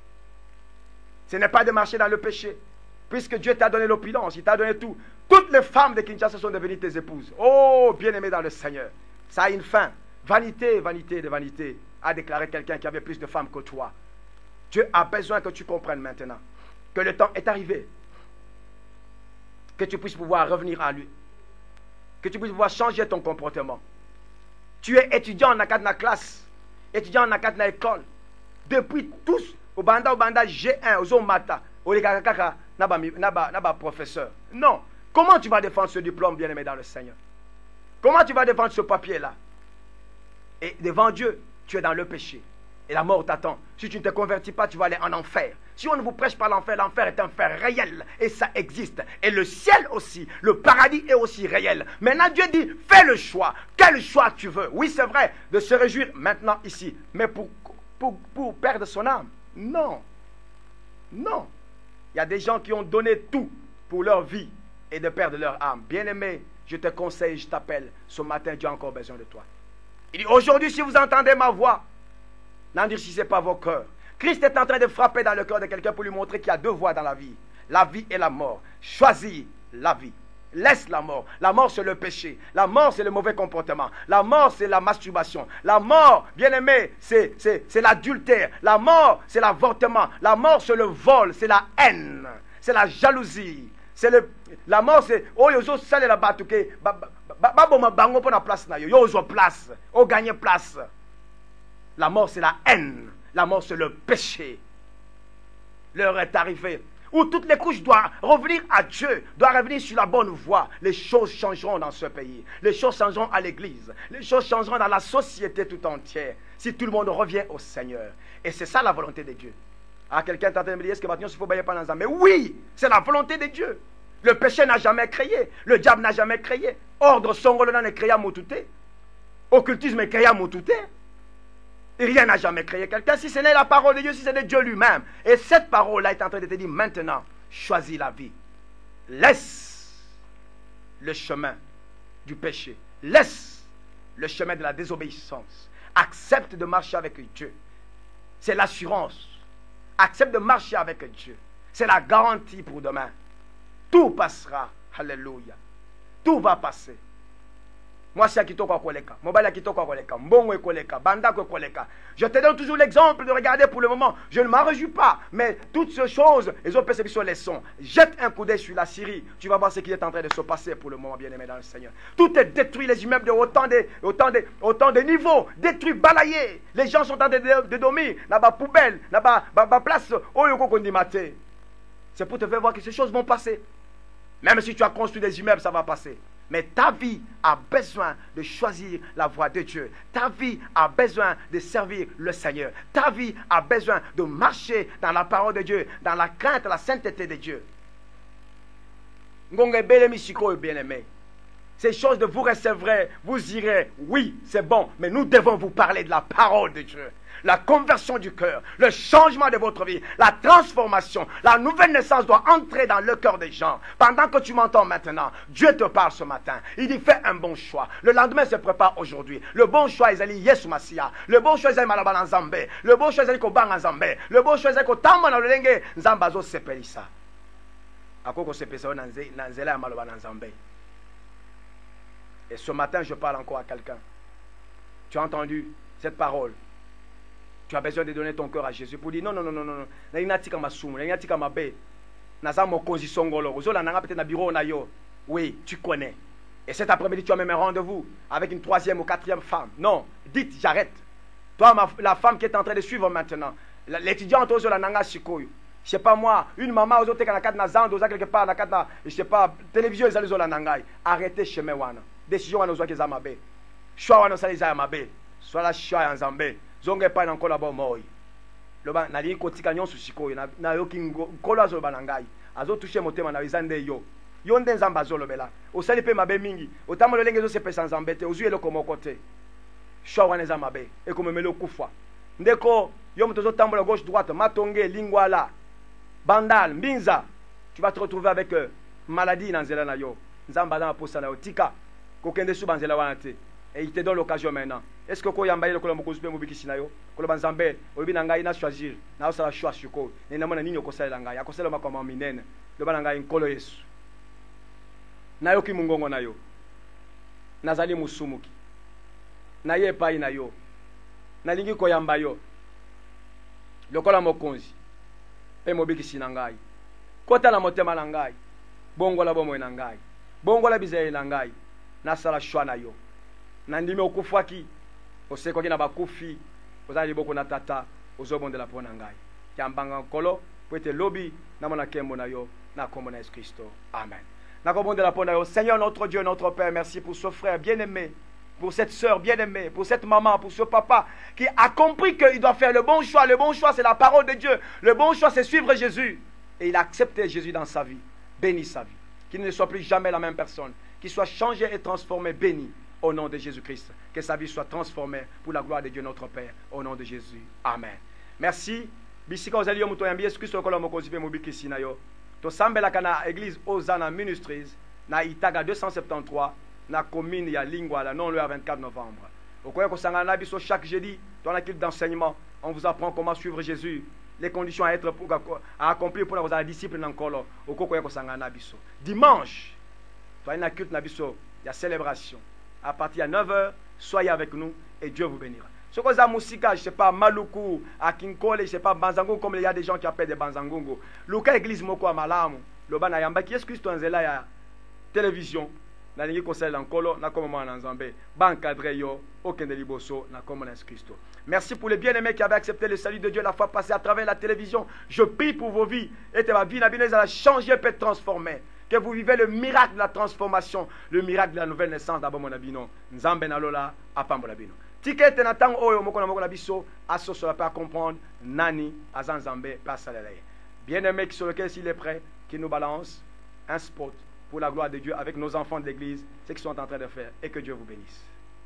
Ce n'est pas de marcher dans le péché, puisque Dieu t'a donné l'opulence, il t'a donné tout. Toutes les femmes de Kinshasa sont devenues tes épouses. Oh, bien-aimé dans le Seigneur, ça a une fin. Vanité, vanité de vanité, a déclaré quelqu'un qui avait plus de femmes que toi. Dieu a besoin que tu comprennes maintenant que le temps est arrivé, que tu puisses pouvoir revenir à lui, que tu puisses pouvoir changer ton comportement. Tu es étudiant en acad na classe, étudiant en acad na école, depuis tous, au banda au banda G un, au mata, au lekakaka, naba professeur. Non. Comment tu vas défendre ce diplôme, bien-aimé dans le Seigneur? Comment tu vas défendre ce papier-là? Et devant Dieu, tu es dans le péché. Et la mort t'attend. Si tu ne te convertis pas, tu vas aller en enfer. Si on ne vous prêche pas l'enfer, l'enfer est un fait réel. Et ça existe. Et le ciel aussi, le paradis est aussi réel. Maintenant, Dieu dit, fais le choix. Quel choix tu veux? Oui, c'est vrai, de se réjouir maintenant ici. Mais pour, pour, pour perdre son âme? Non. Non. Il y a des gens qui ont donné tout pour leur vie et de perdre leur âme. Bien-aimé, je te conseille, je t'appelle. Ce matin, Dieu a encore besoin de toi. Il dit, aujourd'hui, si vous entendez ma voix, n'endurcissez pas vos cœurs. Christ est en train de frapper dans le cœur de quelqu'un pour lui montrer qu'il y a deux voies dans la vie. La vie et la mort. Choisis la vie. Laisse la mort. La mort, c'est le péché. La mort, c'est le mauvais comportement. La mort, c'est la masturbation. La mort, bien aimé, c'est l'adultère. La mort, c'est l'avortement. La mort, c'est le vol. C'est la haine. C'est la jalousie. C'est le... La mort, c'est... Oh, yozo sale la batouke. Babo ma bango pour la place na yo. Yozo place. Oh, gagner place. La mort, c'est la haine. La mort, c'est le péché. L'heure est arrivée où toutes les couches doivent revenir à Dieu, doivent revenir sur la bonne voie. Les choses changeront dans ce pays. Les choses changeront à l'église. Les choses changeront dans la société tout entière. Si tout le monde revient au Seigneur. Et c'est ça la volonté de Dieu. Ah, quelqu'un t'a dit, est-ce que maintenant il faut bailler pendant ça? Mais oui, c'est la volonté de Dieu. Le péché n'a jamais créé. Le diable n'a jamais créé. Ordre songolona ne créa motouté. Occultisme est créa motouté. Et rien n'a jamais créé quelqu'un si ce n'est la parole de Dieu, si ce n'est Dieu lui-même. Et cette parole-là est en train de te dire maintenant, choisis la vie. Laisse le chemin du péché. Laisse le chemin de la désobéissance. Accepte de marcher avec Dieu. C'est l'assurance. Accepte de marcher avec Dieu. C'est la garantie pour demain. Tout passera. Alléluia. Tout va passer. Moi, c'est Akitoko Koleka. Mobile Akitoko Koleka. Mbongo Koleka. Banda Koleka. Je te donne toujours l'exemple de regarder pour le moment. Je ne m'en réjouis pas. Mais toutes ces choses, les autres perceptions les sont. Jette un coup d'œil sur la Syrie. Tu vas voir ce qui est en train de se passer pour le moment, bien-aimé dans le Seigneur. Tout est détruit. Les immeubles de autant de, autant de, autant de niveaux. Détruits, balayés. Les gens sont en train de, de, de dormir. Là-bas, poubelle. Là-bas, place. C'est pour te faire voir que ces choses vont passer. Même si tu as construit des immeubles, ça va passer. Mais ta vie a besoin de choisir la voie de Dieu. Ta vie a besoin de servir le Seigneur. Ta vie a besoin de marcher dans la parole de Dieu, dans la crainte, la sainteté de Dieu. Bien-aimé. Ces choses de vous recevrez, vous irez. Oui, c'est bon, mais nous devons vous parler de la parole de Dieu. La conversion du cœur, le changement de votre vie, la transformation, la nouvelle naissance doit entrer dans le cœur des gens. Pendant que tu m'entends maintenant, Dieu te parle ce matin. Il dit fais un bon choix. Le lendemain se prépare aujourd'hui. Le bon choix est allé Yesu Masia. Le bon choix est allé Malaba Nzambe. Le bon choix est allé Kobanga Nzambe. Le bon choix est allé Kotamba na Lolenge Nzambazo sepelisa. Akoko sepesa nanze nanzela ya Malaba Nzambe. Et ce matin, je parle encore à quelqu'un. Tu as entendu cette parole. Tu as besoin de donner ton cœur à Jésus pour dire non, non, non, non, non. Oui, tu connais. Et cet après-midi, tu as même un rendez-vous avec une troisième ou quatrième femme. Non, dites, j'arrête. Toi, ma, la femme qui est en train de suivre maintenant, l'étudiante aux la nanga shikoyo. Je sais pas moi, une maman aux autres qui a quelque part, je sais pas, télévision, ils ont la nangai. Arrêtez chemin wana. Décision wana ozoa keza mabe. Choix wana sali za mabe. Soit la choix en Zambé. Zonge pa na kola bo moi. Loba na li kotika nyonso shikoyo na na yoki ngolo azo banangai. Azo toucher motema na izande yo. Yo nde nzamba zo lobela. Osali pe mabe mingi. Otamo lolenge zo se pesa nzambete, ozuye loko mokote. Choix wana za mabe. E komemelo kufa. Ndeko yo mtozo tambola gauche droite, matonge lingwala. Bandal, mbinza. Tu vas te retrouver avec euh, maladie dans nzela na yo. Nzamba na posa na yo tika. Kokende su banzela wana te. Et il te donne l'occasion maintenant. Est-ce que ko yamba ile ko mokozu pe mobikisi na yo? Ko lo banzambe, obi na ngai na choisir. Na osala choix suko. Ne na mona nini okosala ngai? Akosala makoma minene. Lo bana ngai nkolo Yesu. Na yo ki mungongo na yo. Nazali musumuki. Na ye pai na yo. Na lingi ko yamba yo. Lokola mokonzi. Pe mobikisi na ngai. Kota la motema na ngai. Bongola bomo na ngai. Bongola bizaye na ngai. Nasala choix na yo. Nandimi okufaki. Oseko kina bakufi. Ozali boko na tata. Ozobondela pona ngai. Yambanga nkolo. Pwete lobi. Namona kembo na yo. Na kombo na Yesu Christo. Amen. Na kobondela pona yo. Seigneur notre Dieu, notre Père, merci pour ce frère bien-aimé. Pour cette sœur bien-aimée, pour cette maman, pour ce papa qui a compris qu'il doit faire le bon choix. Le bon choix, c'est la parole de Dieu. Le bon choix, c'est suivre Jésus. Et il a accepté Jésus dans sa vie. Bénis sa vie. Qu'il ne soit plus jamais la même personne. Qu'il soit changé et transformé, béni au nom de Jésus-Christ. Que sa vie soit transformée pour la gloire de Dieu notre Père. Au nom de Jésus. Amen. Merci. Bisika ozali yo muto yambi Yesu Kristo kola mokozi pe mobikisi na yo. To sambela kana église Ozana Ministries na Itaga deux cent soixante-treize. Na commune ya Lingwala, non le vingt-quatre novembre. Au coin de Sangana Bisso, chaque jeudi, dans la culte d'enseignement, on vous apprend comment suivre Jésus, les conditions à être pour, à accomplir pour la discipline encore. Au coin de Sangana Bisso. Dimanche, dans la culte Nabisso, il y a célébration. À partir de neuf heures, soyez avec nous et Dieu vous bénira. Ce que ça musique, je ne sais pas, Maluku, à Kinkole, je ne sais pas, Banzango, comme il y a des gens qui appellent des Banzangongo. Luka église Moko à Malamu, le Banayamba, qui est-ce que c'est un zéla à télévision? Na lingi conseil lankolo na comme moi en Zambé bancadré yo aucun de liboso na comme Christ. Merci pour les bien-aimés qui avaient accepté le salut de Dieu la fois passée à travers la télévision. Je prie pour vos vies et ma vie n'a bien changé peut être transformée. Que vous vivez le miracle de la transformation, le miracle de la nouvelle naissance d'abord mon abino. Nzambe na lola apambo labino. Ticket na tang oyo moko na moko na biso asso sur la pas comprendre nani azan Nzambe passe la lay. Bien-aimés sur lequel s'il est prêt qui nous balance un spot pour la gloire de Dieu avec nos enfants de l'église, ce qu'ils sont en train de faire, et que Dieu vous bénisse.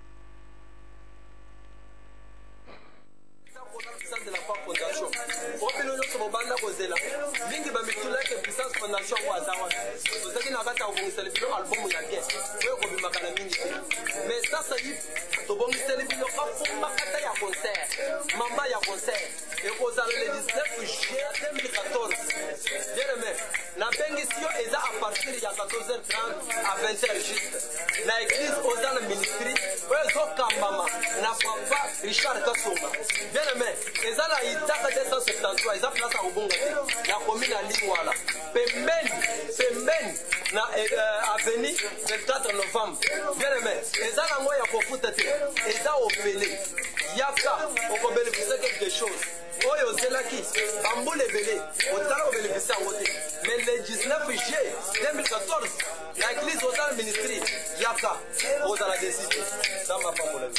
Na bengisio eza à partir ya quatorze heures trente à vingt heures juste. Na église Ozana Ministry, ozo kambama na papa Richard Kasonga. Bien aimé, eza la Itaka deux cent soixante-treize, eza place à Obonga te. Na commune à Lingwala. Pembeni, pembeni na euh, avenue vingt-quatre novembre. Bien aimé, eza na ngoya kofuta te. Eza opélé. Yaka, okobele pour quelque chose. Oyo zelaki, bambule belé, otala ko bénéficier en côté. Mais le dix-neuf juillet deux mille quatorze, l'église Ozana Ministry, Yaka, Ozana décidé. Ça m'a pas mon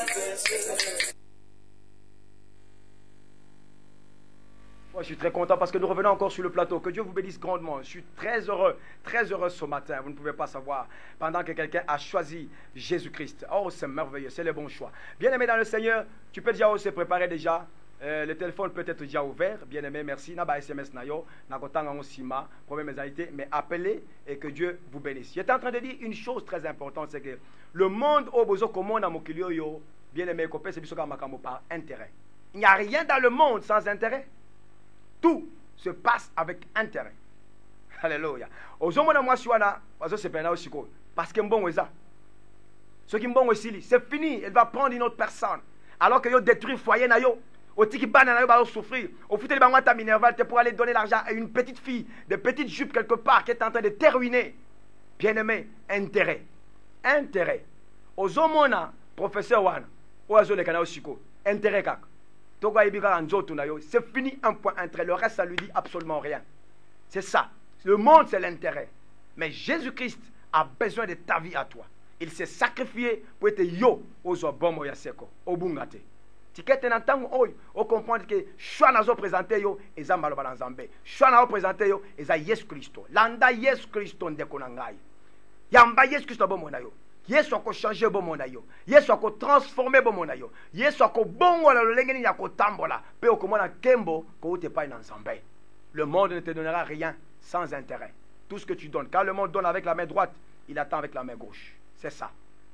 Moi, je suis très content parce que nous revenons encore sur le plateau. Que Dieu vous bénisse grandement. Je suis très heureux, très heureux ce matin. Vous ne pouvez pas savoir. Pendant que quelqu'un a choisi Jésus-Christ. Oh, c'est merveilleux, c'est le bon choix. Bien-aimé dans le Seigneur, tu peux déjà se préparer déjà. Euh, le téléphone peut être déjà ouvert. Bien-aimé, merci. Naba S M S nayo, nakotanga osima, problème mes mais appelez et que Dieu vous bénisse. J'étais en train de dire une chose très importante, c'est que le monde au besoin commun na mokilio yo, bien-aimé, copé, c'est bisoka makambo par intérêt. Il n'y a rien dans le monde sans intérêt. Tout se passe avec intérêt. Alléluia. Ozomona mwasi wana, wazo sepena osiko parce que mbongo eza. Ce qui mbongo ici, c'est fini. Elle va prendre une autre personne. Alors que yo détruit le foyer na yo. Au tiki banana yo va souffrir. Au foutu de bangwata minerval pour aller donner l'argent à une petite fille, de petite jupe quelque part qui est en train de te ruiner. Bien-aimé, intérêt. Intérêt. Aux homona, professeur Wan, oazo le canal Chico. Intérêt kak. Togo ibika nzoto na yo. C'est fini un point intérêt. Le reste, ça lui dit absolument rien. C'est ça. Le monde, c'est l'intérêt. Mais Jésus-Christ a besoin de ta vie à toi. Il s'est sacrifié pour être yo ozo bomo ya seko. Obungate. Tikete na tango oyo, o comprendre que choix nazo présenter yo eza maloba na Nzambe. Choix nazo présenter yo eza Yesu Kristo. Landa Yesu Kristo ndeko na ngai. Yamba Yesu Kristo bomo na yo. Yesu ako changer bomo na yo. Yesu ako transformer bomo na yo. Yesu ako bongo la lolenge ni yako tambola. Pe okomona kembo ko ute pa na Nzambe. Le monde ne te donnera rien sans intérêt. Tout ce que tu donnes. Quand le monde donne avec la main droite, il attend avec la main gauche. C'est ça.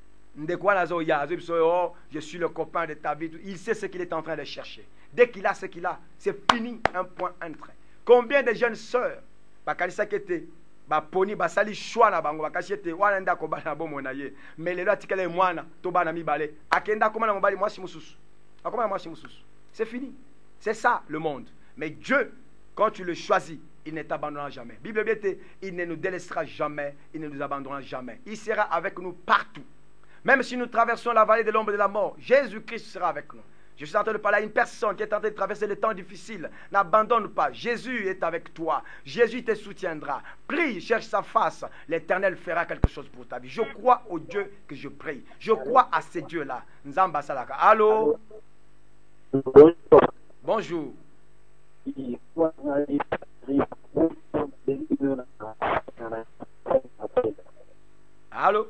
Je suis le copain de ta vie. Il sait ce qu'il est en train de chercher. Dès qu'il a ce qu'il a, c'est fini. Un point, un trait. Combien de jeunes sœurs, baponi basali choix na bango bakashete wana nda ko bana bomo na ye mais lelo atikele mwana to bana mibale akenda koma na mobali mwasi mususu akoma mwasi mususu. C'est fini. C'est ça le monde. Mais Dieu, quand tu le choisis, il ne t'abandonnera jamais. Bible dit, il ne nous délaissera jamais, il ne nous abandonnera jamais. Il sera avec nous partout. Même si nous traversons la vallée de l'ombre de la mort, Jésus-Christ sera avec nous. Je suis en train de parler à une personne qui est en train de traverser les temps difficiles. N'abandonne pas. Jésus est avec toi. Jésus te soutiendra. Prie, cherche sa face. L'Éternel fera quelque chose pour ta vie. Je crois au Dieu que je prie. Je crois à ces dieux-là. Nzamba Salaka. Allô? Bonjour. Allô?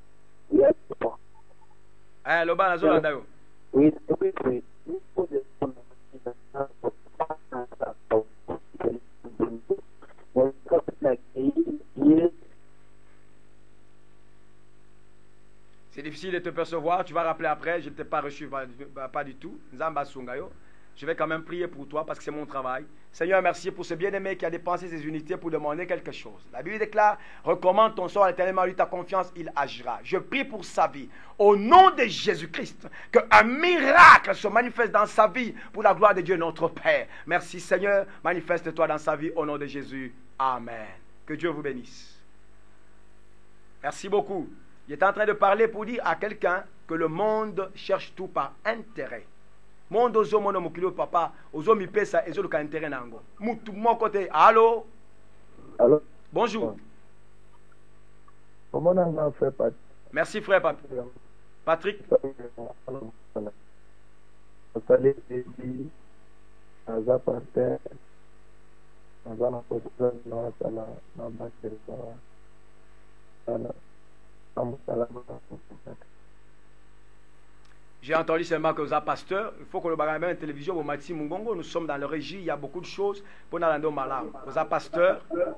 Eh, lo bana zola ndayo. Oui, oui, oui. C'est difficile de te percevoir. Tu vas rappeler après. Je ne t'ai pas reçu, pas, pas du tout. Nzamba Sungayo. Je vais quand même prier pour toi parce que c'est mon travail. Seigneur, merci pour ce bien-aimé qui a dépensé ses unités pour demander quelque chose. La Bible déclare, recommande ton sort à l'Éternel, lui ta confiance, il agira. Je prie pour sa vie. Au nom de Jésus-Christ, qu'un miracle se manifeste dans sa vie pour la gloire de Dieu notre Père. Merci Seigneur, manifeste-toi dans sa vie au nom de Jésus. Amen. Que Dieu vous bénisse. Merci beaucoup. Il est en train de parler pour dire à quelqu'un que le monde cherche tout par intérêt. Monde ozo mono mukilo papa ozo mi pesa ezo luka intérêt nango mutu mon côté. Allô? Allô? Bonjour. Comment on a fait Patrick? Merci frère Patrick. Patrick. Salut Eddie. Aza pasteur. Aza na pasteur na sala na basket ça. Ana amusala. J'ai entendu seulement que vous êtes pasteur. Il faut que le bagage en télévision, au Mati Mungongo, nous sommes dans le régie, il y a beaucoup de choses pour nous rendre malade. Vous êtes pasteur.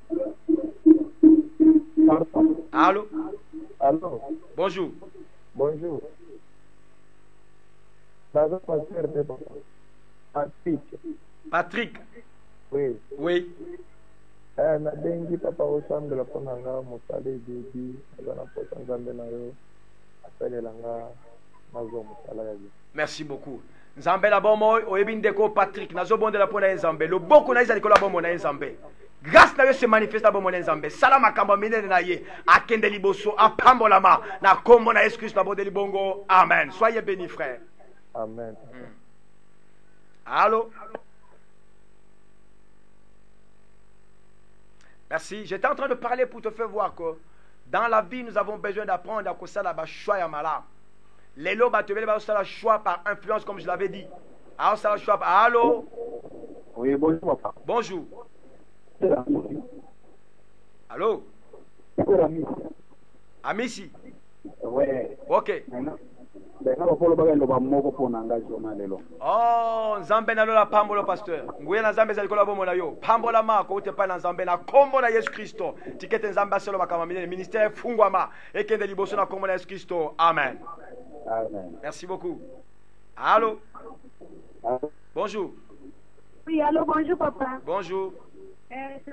Allô? Allô? Bonjour. Bonjour. Pasteur de Patrick. Patrick. Oui. Oui. Eh, na dengi papa osambela pona nga mosale bibi azana pota nzambe na yo apelela nga. Merci beaucoup. Nzambe la bomo oyebindeko Patrick nazo bonde la pona Nzambe lo boko na izali kola bomo na Nzambe. Grâce na yo se manifeste bomo na Nzambe. Sala makamba minene na ye akende liboso apambola ma na kombo na Yesu Christ na bonde libongo. Amen. Soyez bénis frère. Amen. Hmm. Allô? Merci. J'étais en train de parler pour te faire voir que dans la vie nous avons besoin d'apprendre à cause ça là-bas choix ya mala. Les lots batebele va faire le choix par influence comme je l'avais dit. Alors ça le choix par allô? Oui, bonjour papa. Bonjour. Allô? Amisi. Oui. OK. Oh, Nzambe na lola pambo le pasteur. Nguye na Nzambe zali kola bomo na yo. Pambo la ma ko te pa na Nzambe na kombo na Yesu Kristo. Tikete Nzambe solo bakama mine ministère fungwa ma ekende liboso na kombo na Yesu Kristo. Amen. Amen. Merci beaucoup. Allô? Allô? Bonjour. Oui, allô, bonjour papa. Bonjour. Euh,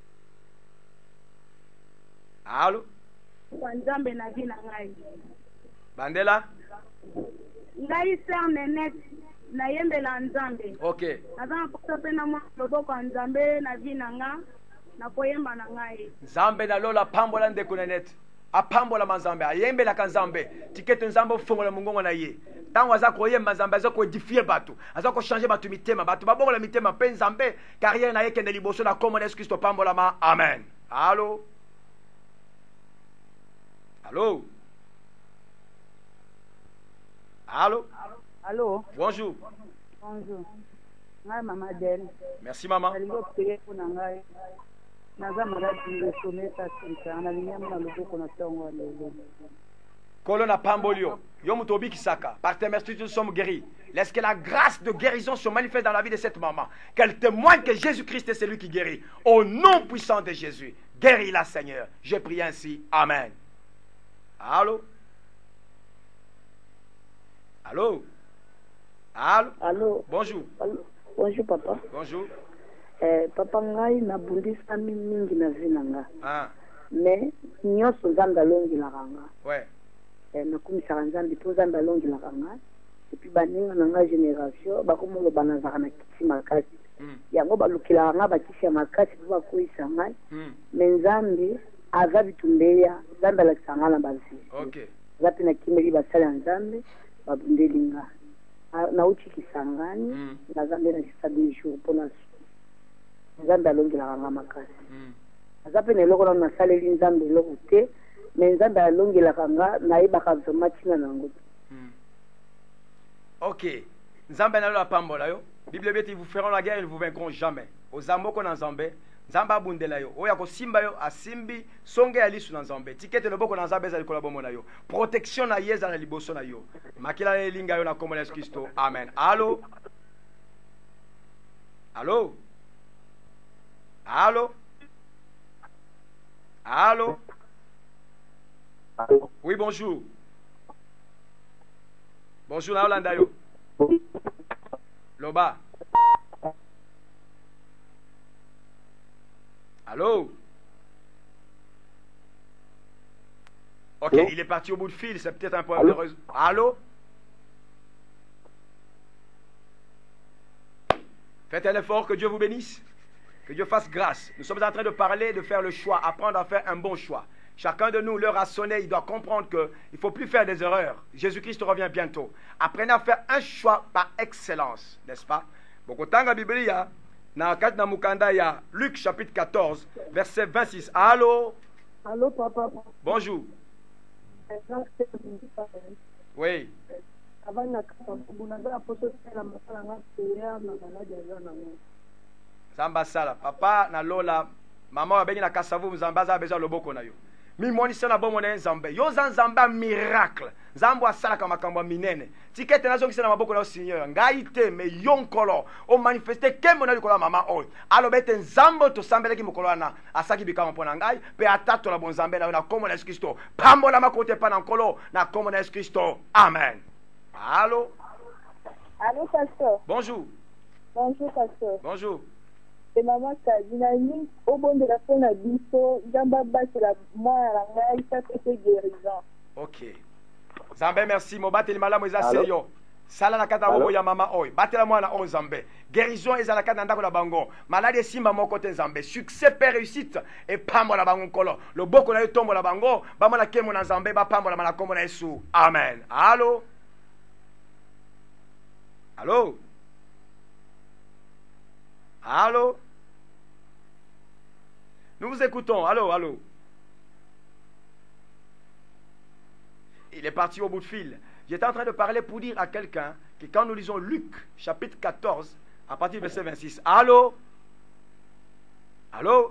Allô? Nzambe na vie na ngai. Bandela? Ngai sœur Nenette nayembela Nzambe. Ok. Naza na pota pe na mwa loboko ya Nzambe na vie na nga na koyemba na ngai. Nzambe na lola pambola ndeko Nenette. Apambola manzambe ayembelaka Nzambe tikete Nzambe ofongola mongongo na ye. Tango aza koyemba Nzambe aza koedifier bato, aza ko changer bato mitema, bato babongola mitema pe Nzambe carrière na ye kende liboso na komona Yesu Kristo pambola ma. Amen. Allô? Allô? Allô? Allô? Bonjour. Bonjour. Ngai Mama Del. Merci maman. Nalingo prier pour ngai. Naza malade de sommeil ça c'est na linya na loboko na tongo lelo. Colonna Pambolio, Yomutobi Kisaka, par tes merci nous sommes guéris. Laisse que la grâce de guérison se manifeste dans la vie de cette maman. Qu'elle témoigne que Jésus-Christ est celui qui guérit. Au nom puissant de Jésus, guéris-la Seigneur. Je prie ainsi. Amen. Allô? Allô? Allô? Allô? Bonjour. Allô? Bonjour papa. Bonjour. Eh, papa ngai nabundisami mingi na vie na nga. Ah. Mais nyonso Nzambe alongilaka nga. Ouais. Eh, nakumisaka Nzambe mpo Nzambe alongilaka nga. Epuis baninga na nga génération bakomoloba nazalaka na kiti makasi. Mm. Yango balukilaka nga bakisi ya makasi mpo bakweyisa ngai. Mm. Mais Nzambe aza bitumbeya Nzambe alakisa nga na bavi. Ok. Aza mpe nakimeli basali ya Nzambe babundeli nga. Nauti Kisangani, Mm. Nzambe na kisa deux jours pour na Nzambe alongelaka nga makasi. Mm. Aza pe na eloko na nasaleli Nzambe eloko te, mais Nzambe alongelaka nga nayebaka vraiment ntina nango. Mm. Ok. Nzambe na la pambola yo. Bible beti vous feront la guerre, ils vous vaincront jamais. Ozamboko na Nzambe, Nzambe abundela yo. Oya ko simba yo asimbi songe ya lisu na Nzambe. Tikete loboko na Nzambe za likola bomo na yo. Protection na yeza na liboso na yo. Makila elinga yo na komona Yesu Kristo. Amen. Allô? Allô? Allô? Allô? Allô? Oui, bonjour. Bonjour, na Holanda yo. Loba. Allô? Ok, Allô? il est parti au bout de fil, c'est peut-être un problème Allô? de réseau. Allô? Faites un effort, que Dieu vous bénisse, que Dieu fasse grâce. Nous sommes en train de parler, de faire le choix, apprendre à faire un bon choix. Chacun de nous, l'heure a sonné, il doit comprendre qu'il ne faut plus faire des erreurs. Jésus-Christ revient bientôt. Apprenez à faire un choix par excellence, n'est-ce pas? Bokotanga Biblia, na kat na mukanda ya Luc chapitre quatorze, verset vingt-six. Allô? Allô papa. Bonjour. Oui. Zamba sala. Papa na lola, maman abengi na kasavu mzambaza abeja loboko na yo. Mi moni sana bomo na nzambe. Yo za nzamba miracle. Nzambo asala kama makambo minene. Tikete nazo ngisana maboko na Seigneur. Ngai te me yonkolo o manifester kembo na likola mama oy. Alo bete nzambo to sambeleki mokolo na asaki bikama mpona ngai pe atato la bonzambe na na komo na Yesu Kristo. Pambo na makote pa na nkolo na komo na Yesu Kristo. Amen. Allô? Allô pasteur. Bonjour. Bonjour pasteur. Bonjour. Et maman Kadinani au bon de la fin la biso Jamba batela moi la ngai ça c'est guérison. Ok. Zambe merci mo bateli malamu eza seyo. Sala na kata bobo ya mama oy. Batela moi na on Zambe. Guérison eza na kata ndako na bango. Maladie simba moko te Zambe. Succès per réussite et pambo la bango kolo. Le boko na tombo la bango, ba mona kemo na Zambe ba pambo la kombo na Yesu. Amen. Allô? Allô? Allô? Nous vous écoutons. Allô, allô. Il est parti au bout de fil. J'étais en train de parler pour dire à quelqu'un que quand nous lisons Luc, chapitre quatorze, à partir du verset vingt-six, allô? Allô?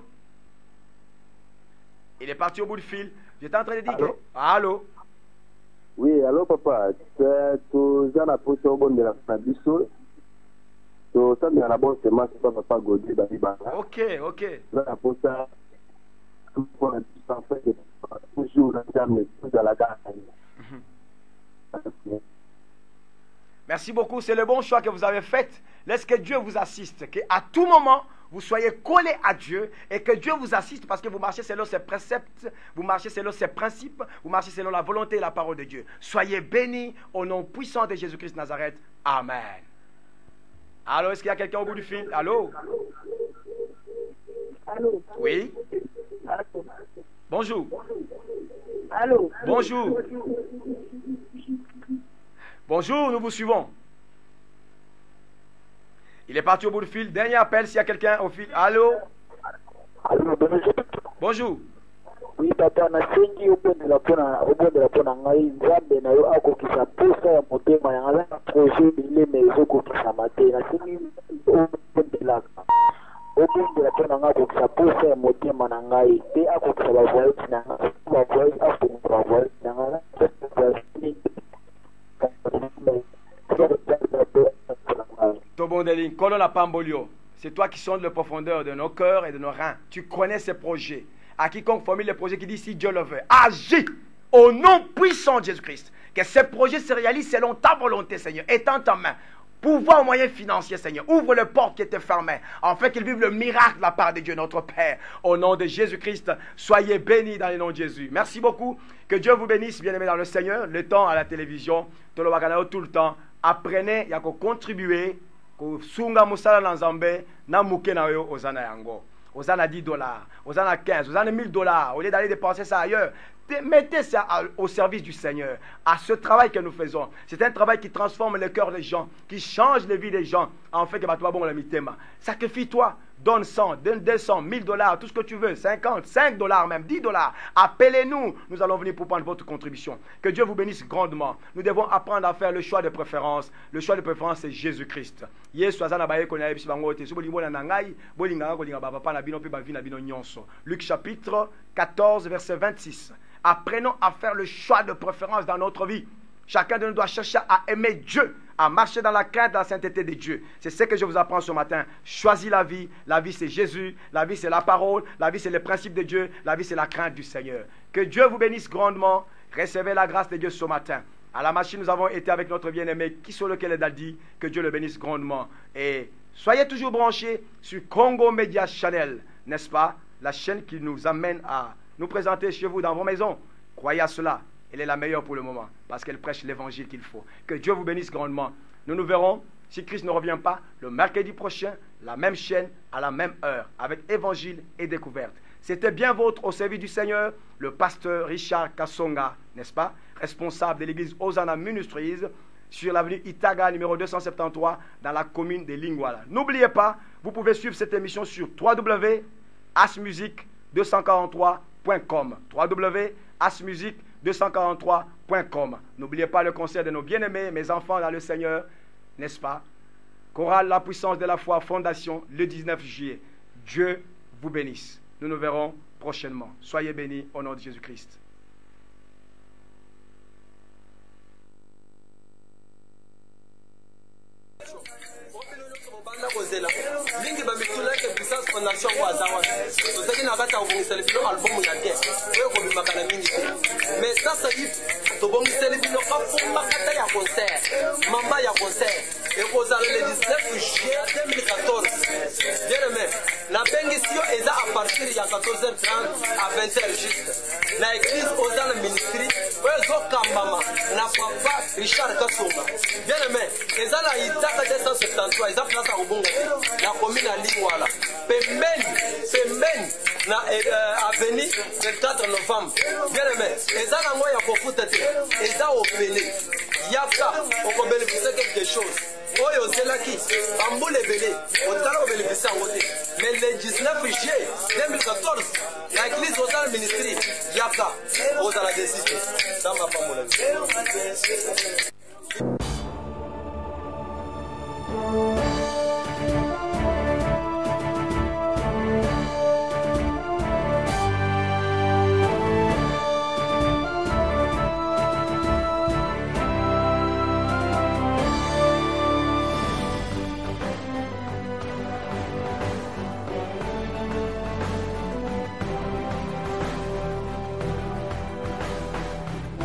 Il est parti au bout du fil. J'étais en train de dire Allô? que... Allô? Oui, allô papa. Tu as la position bonne de la Fabiso. Tu as la bonne semence, papa Godi Baliba. Ok, ok. Tu as la position pour en fait toujours dans la gare. Merci beaucoup. C'est le bon choix que vous avez fait. Laisse que Dieu vous assiste. Que à tout moment, vous soyez collés à Dieu et que Dieu vous assiste parce que vous marchez selon ses préceptes, vous marchez selon ses principes, vous marchez selon la volonté et la parole de Dieu. Soyez bénis au nom puissant de Jésus-Christ de Nazareth. Amen. Allô, est-ce qu'il y a quelqu'un au bout du fil? Allô? Allô? Oui? Allô? Bonjour. Allô? Bonjour. Bonjour, nous vous suivons. Il est parti au bout du fil. Dernier appel, s'il y a quelqu'un au fil. Allô? Allô, bonjour. Bonjour. Oui, papa, nasengi obondela mpona obondela mpona ngai nzambe na yo akokisa posa ya motema yanga aza na projet mileme ezokokisama te nasengi obondelaka obondela mpona ngai akokisa posa ya motema na ngai mpe akokisa bavoyage na ngai bavoyage afunga bavoyage na ngai Tobondeli, Kolola Pambolio, c'est toi qui sondes le profondeur de nos cœurs et de nos reins. Tu connais ces projets. À quiconque formule les projets qui dit si Dieu le veut, agis au nom puissant de Jésus-Christ. Que ces projets se réalisent selon ta volonté, Seigneur. Étends ta main. Pouvoir aux moyens financiers, Seigneur. Ouvre les portes qui étaient fermées, afin qu'ils vivent le miracle de la part de Dieu, notre Père. Au nom de Jésus-Christ, soyez bénis dans le nom de Jésus. Merci beaucoup. Que Dieu vous bénisse, bien-aimés dans le Seigneur. Le temps à la télévision, tout le temps. Apprenez, il y a qu'à contribuer, qu'à sunga musala nanzambe, na muke na yo ozana yango. Ozana dix dollars, ozana quinze, ozana mille dollars. Au lieu d'aller dépenser ça ailleurs, mettez ça au service du Seigneur, à ce travail que nous faisons. C'est un travail qui transforme le cœur des gens, qui change les vies des gens, en fait que bah, toi bon la mitema. Sacrifie-toi, donne cent, donne deux cents, mille dollars, tout ce que tu veux, cinquante, cinq dollars même, dix dollars. Appelez-nous, nous allons venir pour prendre votre contribution. Que Dieu vous bénisse grandement. Nous devons apprendre à faire le choix de préférence. Le choix de préférence, c'est Jésus-Christ. Luc chapitre quatorze, verset vingt-six. Apprenons à faire le choix de préférence dans notre vie. Chacun de nous doit chercher à aimer Dieu, à marcher dans la crainte, dans la sainteté de Dieu. C'est ce que je vous apprends ce matin. Choisis la vie. La vie, c'est Jésus. La vie, c'est la parole. La vie, c'est les principes de Dieu. La vie, c'est la crainte du Seigneur. Que Dieu vous bénisse grandement. Recevez la grâce de Dieu ce matin. À la machine, nous avons été avec notre bien-aimé, qui sur lequel est Daldi. Que Dieu le bénisse grandement. Et soyez toujours branchés sur Congo Media Channel, n'est-ce pas? La chaîne qui nous amène à nous présenter chez vous dans vos maisons. Croyez à cela. Elle est la meilleure pour le moment, parce qu'elle prêche l'évangile qu'il faut. Que Dieu vous bénisse grandement. Nous nous verrons, si Christ ne revient pas, le mercredi prochain, la même chaîne, à la même heure, avec évangile et découverte. C'était bien vôtre au service du Seigneur, le pasteur Richard Kassonga, n'est-ce pas? Responsable de l'église Hosanna Ministries, sur l'avenue Itaga, numéro deux cent soixante-treize, dans la commune de Lingwala. N'oubliez pas, vous pouvez suivre cette émission sur w w w point as music deux cent quarante-trois point com. w w w point as music deux cent quarante-trois point com. N'oubliez pas le concert de nos bien-aimés, mes enfants dans le Seigneur, n'est-ce pas? Chorale La Puissance de la Foi, Fondation, le dix-neuf juillet. Dieu vous bénisse. Nous nous verrons prochainement. Soyez bénis au nom de Jésus-Christ. mingi bamitula ke puissance fondation kwa zawa tozaki na kata obongiseli bino album ya bien oyo kobimaka na mingi te mais sasa hivi tobongiseli bino kafumba kata ya concert mamba ya concert ekozala le dix-neuf juillet deux mille quatorze bien aimé nabengisi yo eza à partir ya quatorze heures trente à vingt heures juste na église Hosanna Ministry oyo ezokambama na papa Richard Kassonga bien aimé eza na itaka deux cent soixante-treize eza place ya kobonga na commune ya Lingwala pembeni pembeni na euh, avenue vingt-quatre novembre bien aimé eza nango ya kofuta te eza opele yaka okobelefisa quelque chose oyo ozelaki bambula ebele otala kobelefisa yango te mais le dix-neuf juillet deux mille quatorze na église Hosanna Ministry yaka ozala desiste tamba pambola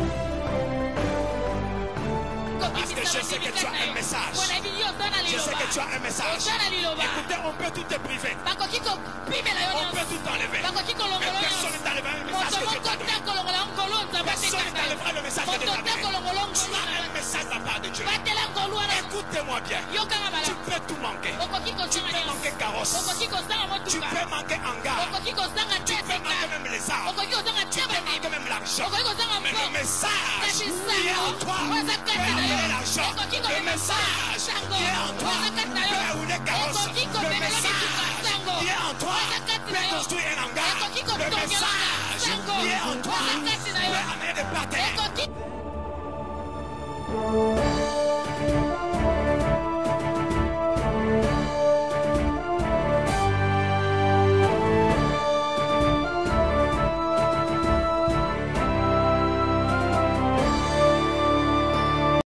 Je sais que tu as un message. Je sais que tu as un message. Écoutez, on peut tout te priver. On peut tout enlever. Mais personne ne t'enlèvera un message que Dieu t'a donné. Personne ne t'enlèvera le message que Dieu t'a donné. Tu as un message de la part de Dieu. Écoutez-moi bien. Tu peux tout manquer. Tu peux manquer carrosse. Tu peux manquer hangar. Tu peux manquer même les arbres. Tu peux manquer même l'argent. Mais le message qui est en toi peut amener l'argent. Le message qui est en toi peut rouler carrosse. Le message qui est en toi peut construire un hangar. Le message qui est en toi peut amener des batailles.